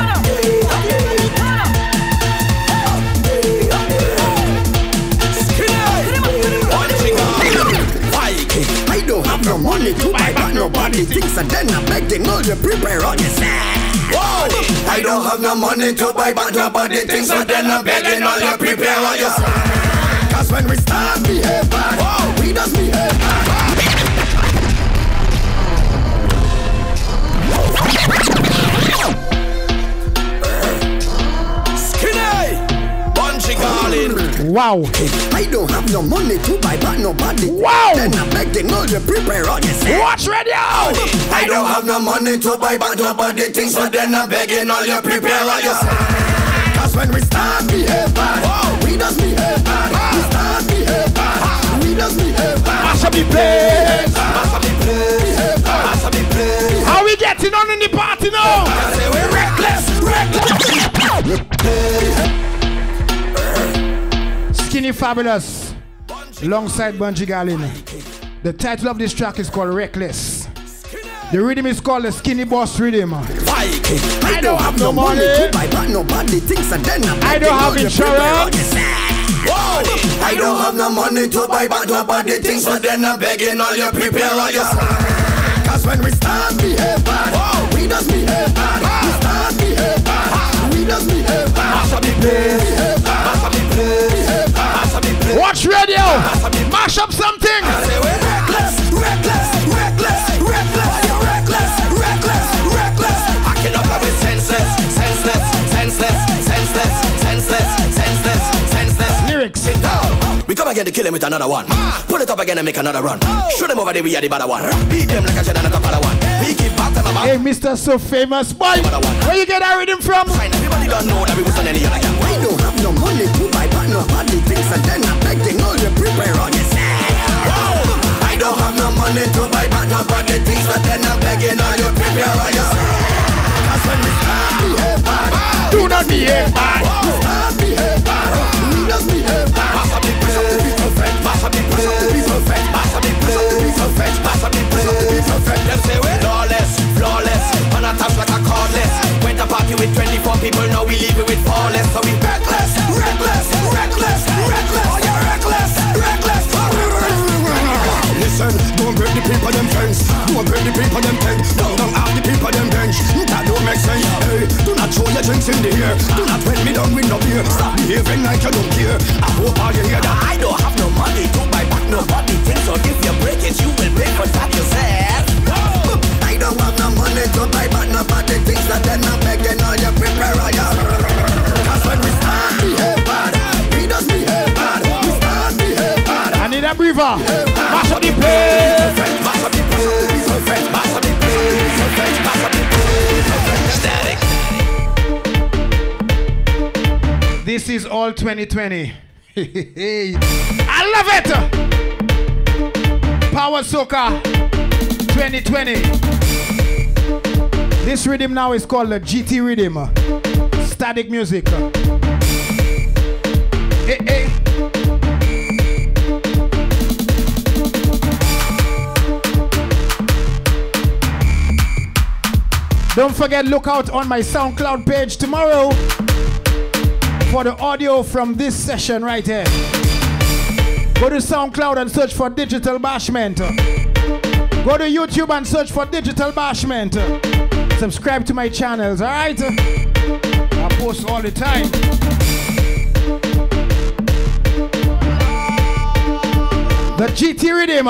Speaker 1: I don't have no money to buy, but nobody thinks, and then I beg them all to prepare on yourself. Whoa. I don't have no money to buy, but nobody thinks, so then I'm begging all you prepare on yourself. Cause when we start behave bad, whoa, we just behave bad. Skinny, bunchy calling. Wow. I don't have no money to buy, but nobody. Wow. Then I beg them all to prepare on yourself. Watch radio. I don't have no money to buy, but nobody thinks, so then I'm begging all you prepare on yourself. Cause when we start behave bad, whoa, we just behave bad. Ah. We start behave bad, we just behave bad. Mash up the place, mash up the place, behave bad, mash up the place. How we getting on in the party now?
Speaker 2: I say we're reckless, reckless.
Speaker 1: Skinny Fabulous, alongside Bungie Garlin. The title of this track is called Reckless. The rhythm is called the Skinny Boss Rhythm.
Speaker 2: I don't have no money to buy, but nobody thinks and then
Speaker 1: I don't have insurance.
Speaker 2: I don't have no money to buy, but nobody thinks and then I'm begging all you prepare all your. Cause when we start behave bad, we just behave bad. We start behave bad, we just behave bad. Mash up the place, mash up the place, mash up the place.
Speaker 1: Watch radio, mash up something.
Speaker 2: I say we're reckless, reckless, reckless, reckless, reckless, reckless, reckless. Hacking up with senseless, senseless, senseless, senseless, senseless, senseless, senseless.
Speaker 1: Lyrics.
Speaker 2: We come again to kill him with another one. Pull it up again and make another run. Shoot them over there, we are the better one. Beat them like a shed and a top one. We give back to my back.
Speaker 1: Hey, Mister So Famous Boy, where you get that rhythm from?
Speaker 2: Everybody don't know that we was on any other gang. We don't have no money to buy, but nobody thinks and then I'm begging all you prepare on yourself. I don't have no money to buy, but nobody thinks and then I'm begging all you prepare on yourself. Cause when we start behave bad,
Speaker 1: Do not behave bad.
Speaker 2: we start behave bad, we just behave bad. Mash up the place, mash up the place, mash up the place, mash up the place. Them say we're flawless, flawless, on a touch like a cordless. Went to party with twenty-four people, now we leave it with four less. So we reckless, reckless, reckless, reckless. Oh, you're reckless, reckless. Listen, don't break the people them fence. Don't break the people them tent. Don't don't have the people them bench. That don't make sense. Hey, do not throw your drinks in the air. Do not wet me down with no beer. Stop behaving like you don't care. I hope all you hear that. I don't have no money to buy back nobody thinks. So if you break it, you will pay for that yourself. I don't have no money to buy back nobody thinks. That then I'm begging all you prepare all your. Cause when we start behave bad, we just behave bad. We start behave bad.
Speaker 1: I need a breather. Mash up the place.
Speaker 2: Mash up the place, mash up the place, mash up the place. Static.
Speaker 1: This is all twenty twenty. I love it. Power Soca twenty twenty. This rhythm now is called the G T rhythm. Static music. Hey, hey. Don't forget, look out on my SoundCloud page tomorrow for the audio from this session right here. Go to SoundCloud and search for Digital Bashment. Go to YouTube and search for Digital Bashment. Subscribe to my channels, alright? I post all the time. The G T rhythm.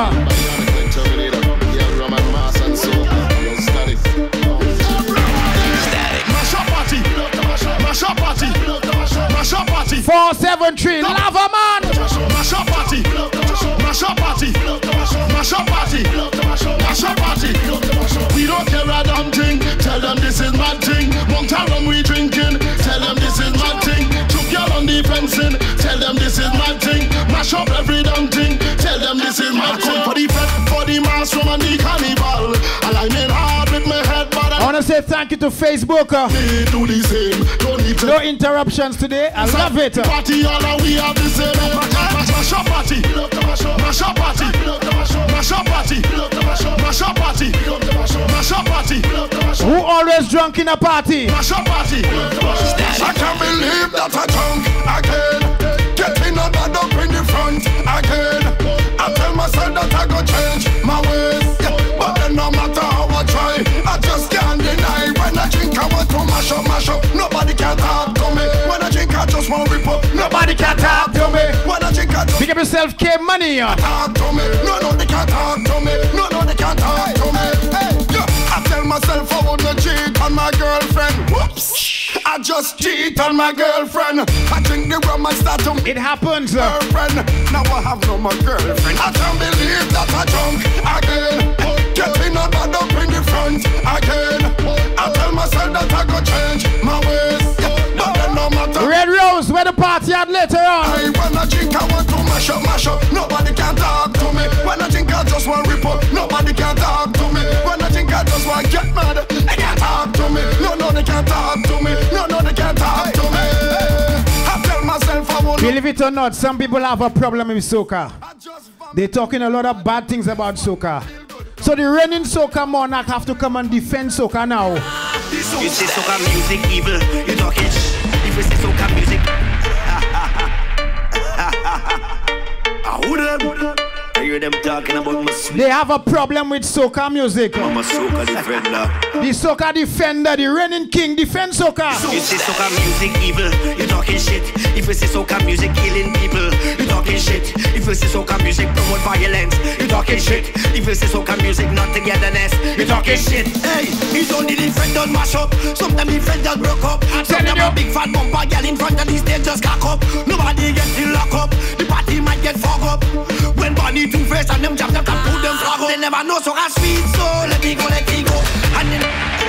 Speaker 1: four seven three, Lava Man!
Speaker 4: Mash up party, mash up party, mash up party, mash up party. We don't care a damn thing. Tell them this is my thing. Montarum we drinking. Tell them this is my thing. Took y'all on the fencing. Tell them this is my thing. Mash up every damn thing. Tell them this is my thing. For the fed, for the mass from and the carnival. And I'm in hard with my head, but
Speaker 1: I want to say thank you to Facebook. Uh,
Speaker 4: do the same. Don't need to.
Speaker 1: no interruptions today. I love it.
Speaker 4: Party all and we have the same. Mash up party, mash up party, mash up party, mash up party, mash up party.
Speaker 1: Who always drunk in a party?
Speaker 4: Mash up party. I can't believe that I drunk again. Getting a bad up in the front again. I tell myself that I go change my ways, but then no matter how I try, I just can't deny. When I drink, I want to mash up, mash up. Nobody can talk to me. When I drink, I just want to rip up. Nobody can talk to me. When I drink, I just
Speaker 1: Pick up yourself, K Money.
Speaker 4: talk to me. No, no, they can't talk to me. No, no, they can't talk to me. Hey, yeah. I tell myself I want to cheat on my girlfriend. Whoops. I just cheat on my girlfriend. I drink the rum and start to
Speaker 1: It happens.
Speaker 4: girlfriend. Now I have no more girlfriend. I can't believe that I drunk again. Getting a bad up in the front again. I tell myself that I go change my ways. But then no matter.
Speaker 1: Red Rose, where the party courtyard later on.
Speaker 4: I when I drink, I want to mash up, mash up. Nobody can talk to me. When I drink, I just want rip up. Nobody can talk to me. When I drink, I just want get mad. They can't talk to me. No, no, they can't talk to me. No, no, they can't talk to me. I tell myself I won't.
Speaker 1: Believe it or not, some people have a problem with soca. They're talking a lot of bad things about soca. So the reigning soca monarch have to come and defend soca now.
Speaker 3: You say soca music evil, you talking sh. If you say soca music, I would I hear them talking about my sweet.
Speaker 1: They have a problem with soca music.
Speaker 3: I'm a soca defender.
Speaker 1: The soca defender, the reigning king, defend soca.
Speaker 3: You say soca music evil, you talking shit. If you say soca music killing people, you talking shit. If you say soca music promote violence, you talking shit. If you say soca music not togetherness, you talking shit. Hey, he's only the friend don't mash up. Sometimes the friend just broke up. Sometimes a big fat bumper girl in front of the stage just cock up. Nobody gets in lock up. The party might get fog up. When Bonnie two face and them jam them can put them flag up. They never know soca sweet, so let me go, let me go. And then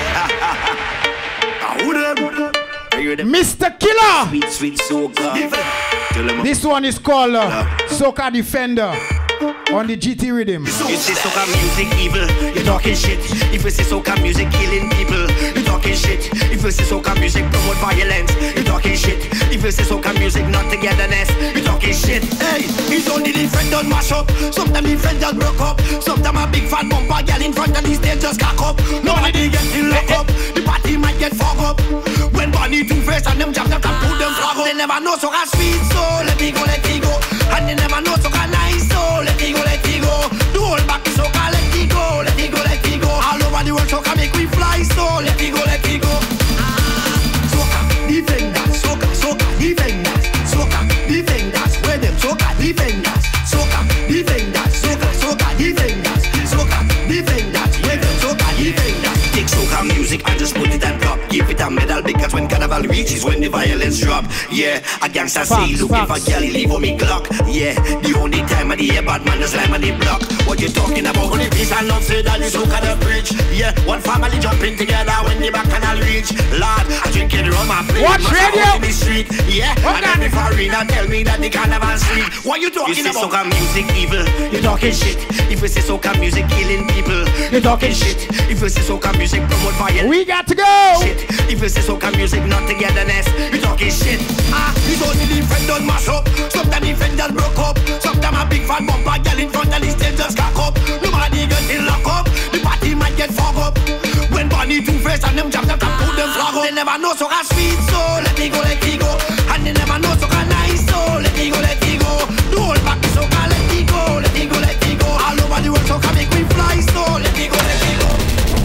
Speaker 3: I would hear them.
Speaker 1: Mister Killer.
Speaker 3: Sweet, sweet soca.
Speaker 1: This one is called uh, Soca Defender on the G T rhythm.
Speaker 3: You say soca music evil, you talking shit. If you say soca music killing people, you talking shit. If you say soca music promote violence, you talking shit. If you say soca music not togetherness, you talking shit. Hey, he's only the friend don't mash up. Sometimes the friend just broke up. Sometimes a big fat bumper girl in front of the stage just cock up. Nobody gets in lock up. The party might get fog up. When Bonnie two face and them jam them can put them flag up. They never know soca sweet, so let me go, let me go. And they never know soca nice, so let me go, let me go. Do hold back soca, let me go, let me go, let me go. All over the world soca make we fly, so let me go, let me go. Soca defenders, soca, soca defenders, soca defenders. Where them soca defenders, soca defenders, soca, soca defenders, soca defenders. Where them soca defenders. Take soca music and just put it on top. Give it a medal because when carnival reaches, when the violence drop. Yeah, a gangster say looking for girl, leave on me Glock. Yeah, the only time of the year bad man is slam on the block. What you talking about? Only peace and love say that is soca the bridge. Yeah, one family jumping together when the back canal reach. Lord, I drink it rum and play.
Speaker 1: Watch radio.
Speaker 3: In the street. Yeah, and every foreigner tell me that the carnival street. What you talking you about? You say soca music evil, you talking shit. If you say soca music killing people, you talking shit. If you say soca music promote violence,
Speaker 1: we got to go.
Speaker 3: Shit. If you say soca music not togetherness, you talking shit. Ah, it's only the friend don't mash up. Sometimes the friend just broke up. Sometimes a big fat bumper girl in front of the stage just cock up. Nobody get in lock up. The party might get fog up. When Bonnie two face and them jam them can put them flag up. They never know soca sweet, so let me go, let me go. And they never know soca nice, so let me go, let me go. Do hold back the soca, let me go, let me go, let me go. All over the world soca make me fly, so let me go, let me go.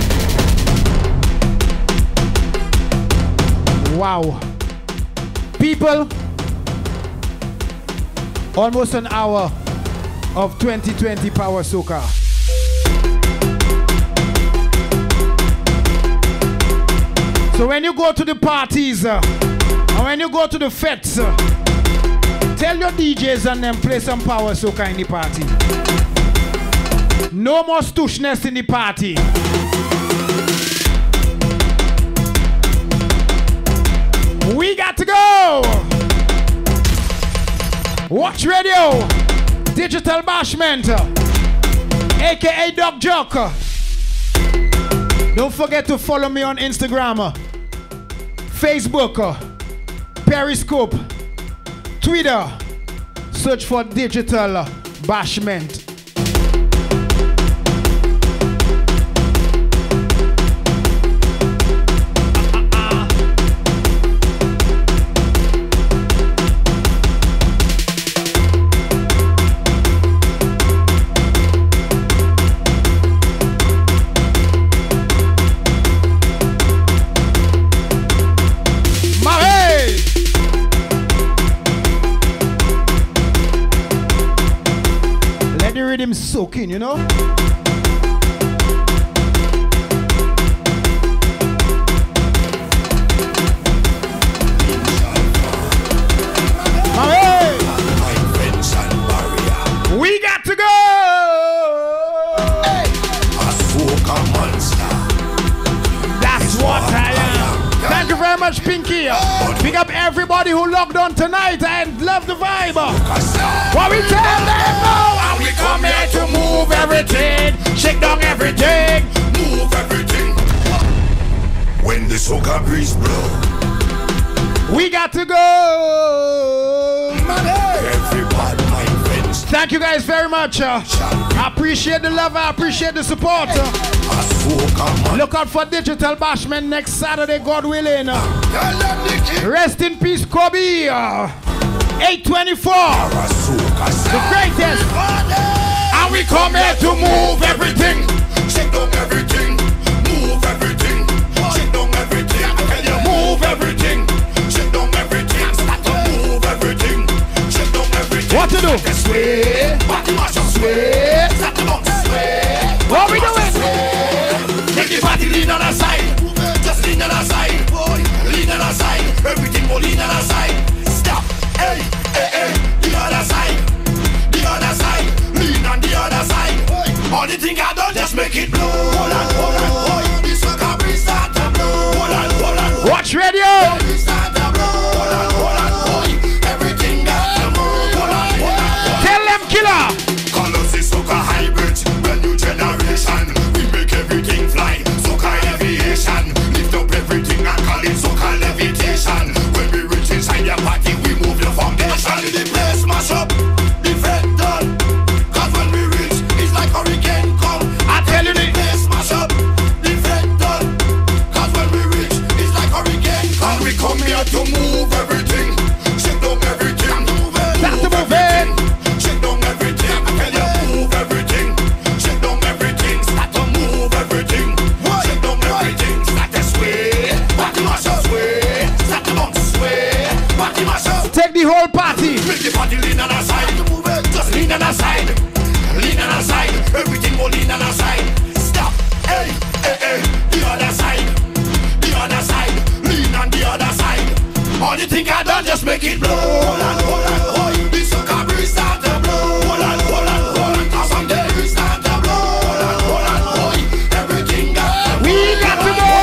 Speaker 1: Wow. People, almost an hour of twenty twenty Power Soca. So when you go to the parties, uh, and when you go to the fetes, uh, tell your D Js and them play some Power Soca in the party. No more stooshness in the party. We got to go! Watch radio! Digital Bashment, aka Doc Jock. Don't forget to follow me on Instagram, Facebook, Periscope, Twitter. Search for Digital Bashment. Him soaking, you know. Hey. We got to go. Hey. A soca monster. That's what I am. Thank you very much. much, Pinky. Big up everybody who logged on tonight and love the vibe. What we tell them now? And we come here to move everything, shake down everything,
Speaker 4: Move everything. When the soca breeze blow,
Speaker 1: we got to go.
Speaker 4: everybody my friends.
Speaker 1: Thank you guys very much. Uh, I appreciate the love. I appreciate the support. Uh,
Speaker 4: A soca man.
Speaker 1: look out for Digital Bashment next Saturday, God willing. Uh, rest in peace, Kobe. Uh, eight twenty-four.
Speaker 4: A soca
Speaker 1: The greatest.
Speaker 4: And we come here to move everything, shake down everything, move everything, shake down everything. Can you move everything, shake down everything, start to move everything, shake down everything.
Speaker 1: What to do?
Speaker 4: Sway, body mash up, sway, start to bump, sway.
Speaker 1: What we doing?
Speaker 4: Take the body lean on the side, just lean on the side, boy, lean on the side, everything will lean on the side. Stop, hey, hey, hey, the other side, the other side, lean on the other side. All the thing I done, just make it blow. Hold on, hold on, boy, this one can be start to blow. Hold on, hold on,
Speaker 1: Watch radio.
Speaker 4: start to blow. Hold on, hold on, boy, everything got to move. Hold on, hold on.
Speaker 1: Tell them, killer.
Speaker 4: Colors is soca hybrid, brand new generation. We make everything fly, soca aviation. Lift up everything and call it soca levitation. When we reach inside your party, we move the foundation. The place mash up, the fed done. Cause when we reach, it's like hurricane come.
Speaker 1: I tell you
Speaker 4: The
Speaker 1: this.
Speaker 4: place mash up, the fed done. Cause when we reach, it's like hurricane come. And we come here to move everything, shake down everything, move it,
Speaker 1: Start to move it.
Speaker 4: shake down everything. Can you move everything? Shake down everything. Start to move everything. Shake down everything. Start to sway. Party mash up, sway. Start to bump, sway. Party mash up.
Speaker 1: Take the whole party.
Speaker 4: Make the party lean on the side. Move it. Just lean on the side. Lean on the side. Everything will lean on the side. Stop. Hey, hey, hey. The other side. The other side. Lean on the other side. All the thing I done, just make it blow. Hold on, hold on, hold on. This soca breeze start to blow. Hold on, hold on, hold on. Cause I'm there, we start to blow. Hold on, hold on, hold on. Everything got to
Speaker 1: We got to go.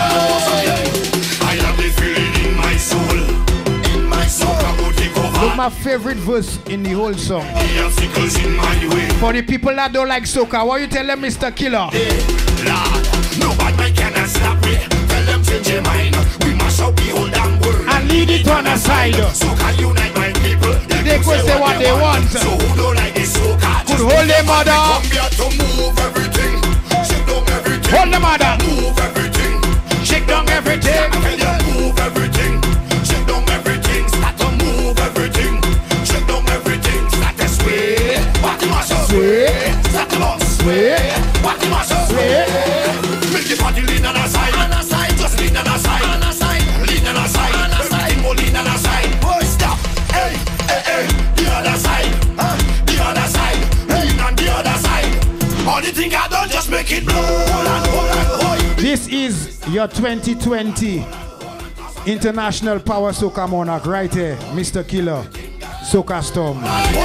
Speaker 4: I have the feeling in my soul. In my soul. Soca will take over.
Speaker 1: Look, my favorite verse in the whole song.
Speaker 4: The obstacles in my way.
Speaker 1: For the people that don't like soca, what you tell them, Mister Killer?
Speaker 4: Lord, nobody man can stop me. Tell them change your mind. We must out the whole damn world.
Speaker 1: And lead it on the side.
Speaker 4: Soca unite my people.
Speaker 1: They could say what they want.
Speaker 4: So who don't like this soca?
Speaker 1: Could hold them mother.
Speaker 4: Come here to move everything. Shake down everything.
Speaker 1: Hold them mother.
Speaker 4: Move everything.
Speaker 1: Shake down everything.
Speaker 4: Can you move everything? Shake down everything. Start to move everything. Shake down everything. Start to sway. Party mash up.
Speaker 1: Sway.
Speaker 4: Start to bump.
Speaker 1: Sway.
Speaker 4: Party mash up.
Speaker 1: Sway.
Speaker 4: Make the party lean on the side. On the side. Just lean on the side. On the side. Lean on the side. On the side. Everything will lean on the side. Boy, stop. Hey, hey, hey. The other side. Huh? The other side. Lean on the other side. All the thing I done, just make it blow. Hold on, hold on, hold on.
Speaker 1: This is your twenty twenty International Power Soca Monarch right here, Mister Killer, Soca Storm.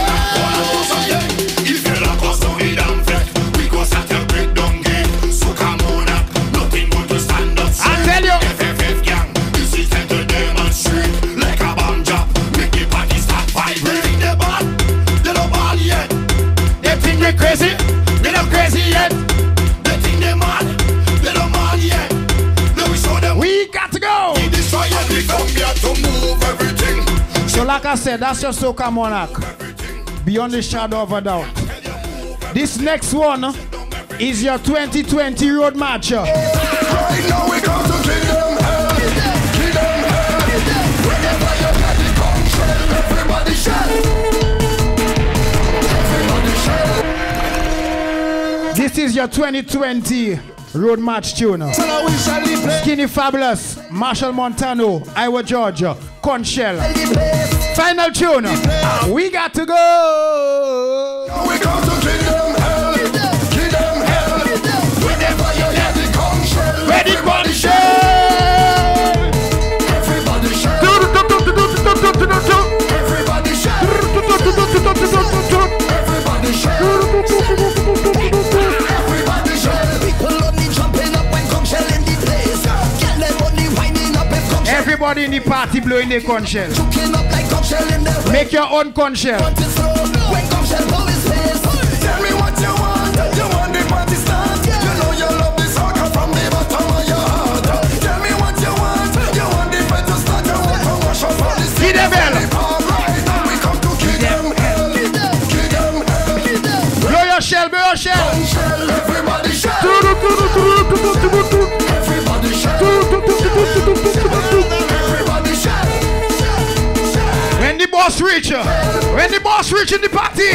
Speaker 4: If you lock us down, we don't fret. We go start to break down gate. Soca monarch, nothing good to stand up straight.
Speaker 1: I tell you.
Speaker 4: F F F gang, this is time to demonstrate. Like a bomb drop, make the party start vibrating. The ball, they don't ball yet.
Speaker 1: They think they crazy, they not crazy yet.
Speaker 4: They think they mad, they don't mad yet. Let me show them
Speaker 1: We got to go.
Speaker 4: we destroy and we come here to move everything.
Speaker 1: So like I said, that's your Soca Monarch. Beyond the shadow of a doubt. This next one is your twenty twenty road match.
Speaker 4: Right now we come to kill them hell, kill them hell. Whenever you get the control, everybody shout. Everybody shout.
Speaker 1: This is your twenty twenty road match tune. Skinny Fabulous, Marshall Montano, Iowa Georgia, Conchel. Final tune. We got to go.
Speaker 4: We come to kill them hell, kill them hell. Whenever you get the control,
Speaker 1: Ready, Conchel.
Speaker 4: everybody shout. Everybody shout. Everybody shout. Everybody shout.
Speaker 2: People only jumping up when come shell in the place. Get them only winding up if come shell.
Speaker 1: Everybody in the party blowing their conch shell.
Speaker 2: Juking up like conch shell in the face.
Speaker 1: Make your own conch shell.
Speaker 2: Want to throw when conch shell blow his face. Tell me what you want. You want the party start. You know you love the soca from the bottom of your heart. Tell me what you want. You want the party to start. You want to wash up all this.
Speaker 1: Give them hell.
Speaker 2: Right now we come to give them hell. Give them hell. Give them hell.
Speaker 1: Blow your shell, blow your shell.
Speaker 2: Conch shell, everybody shell. Everybody shell. Everybody shell.
Speaker 1: When the boss reach, uh, when the boss reach in the party.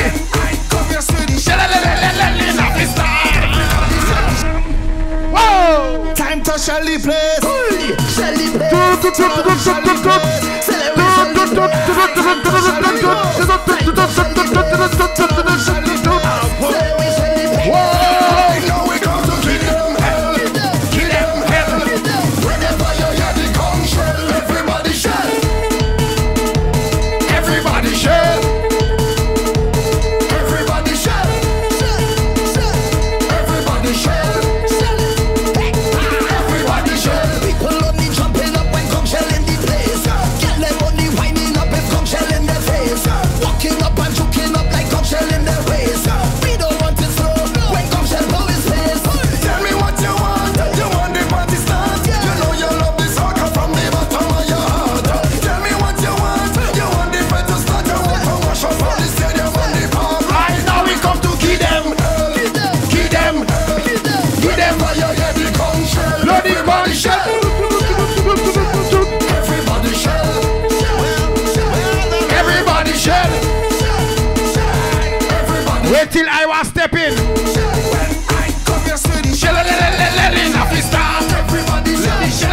Speaker 1: Whoa!
Speaker 2: Time to Shelly place. Shelly place. Shelly place. Now we come to kill them hell. Kill them hell. Whenever you hear the conch shell, everybody shell. Everybody shell. Everybody shell. Everybody shell. Everybody shell. People only jumping up when conch shell in the place. Get them only winding up if conch shell in their face. Walking up and juking up like conch shell in their waist. We don't want to throw when conch shell blow his face. Tell me what you want. You want the party start. You know you love the soca from the bottom of your heart. Tell me what you want. You want the party to start. You want to wash up all the stadium and the park. Right now we come to kill them. Kill them. Kill them for you hear the conch shell.
Speaker 1: Bloody conch shell.
Speaker 2: Everybody shell.
Speaker 1: Everybody shell.
Speaker 2: Everybody
Speaker 1: Wait till I was stepping. Shell in a fist.
Speaker 2: Everybody shell.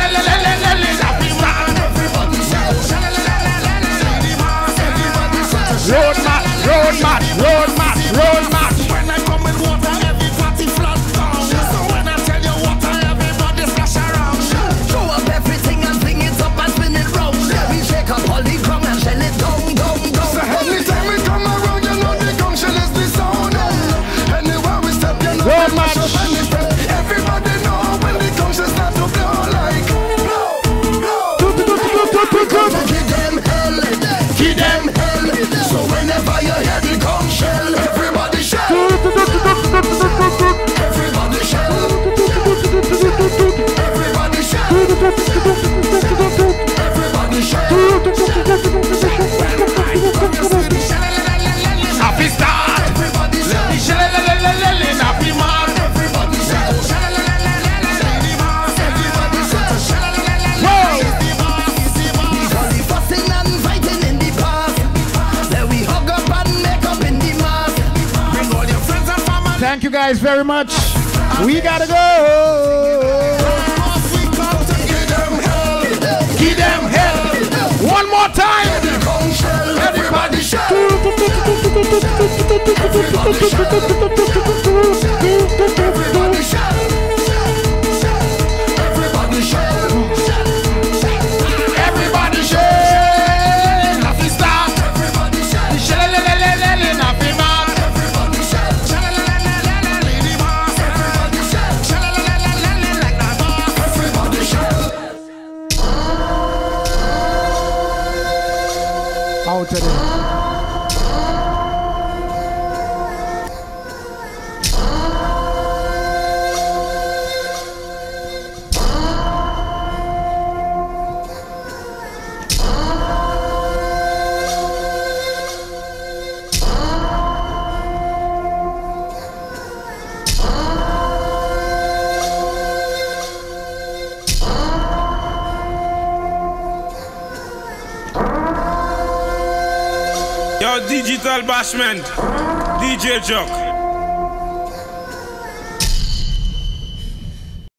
Speaker 1: Road match, road match, road match, road match.
Speaker 2: When I come with water, every party flat down. So when I tell you water, everybody splash around. Throw up everything and bring it up and spin it round. We shake up all the ground and shell it down, down, down. So anytime we come around, you know the conch shell is the sound. Anywhere we step, you know
Speaker 1: Road
Speaker 2: we mash
Speaker 1: match.
Speaker 2: up and it's red. Everybody know when the conch shell start to blow like blow, blow. We come to give them hell, give them hell. So whenever you hear the conch shell, everybody shell. Everybody shell. Everybody shell. Everybody shell.
Speaker 1: Happy start.
Speaker 2: Everybody shell.
Speaker 1: Happy man.
Speaker 2: Everybody shell. Everybody shell. Because the fussing and fighting in the park. Then we hug up and make up in the mask. Bring all your friends and family.
Speaker 1: Thank you guys very much. We gotta go.
Speaker 2: Give them hell.
Speaker 1: Give them hell. One more time.
Speaker 2: The conch shell. Everybody shell. Everybody shell. Everybody shell. Everybody shell.
Speaker 1: Everybody shell. Happy start.
Speaker 2: Everybody shell.
Speaker 1: Shell, happy man.
Speaker 2: Everybody shell. Everybody shell. Everybody shell.
Speaker 1: Out of there.
Speaker 6: Yo, Digital Bashment, D J Jock.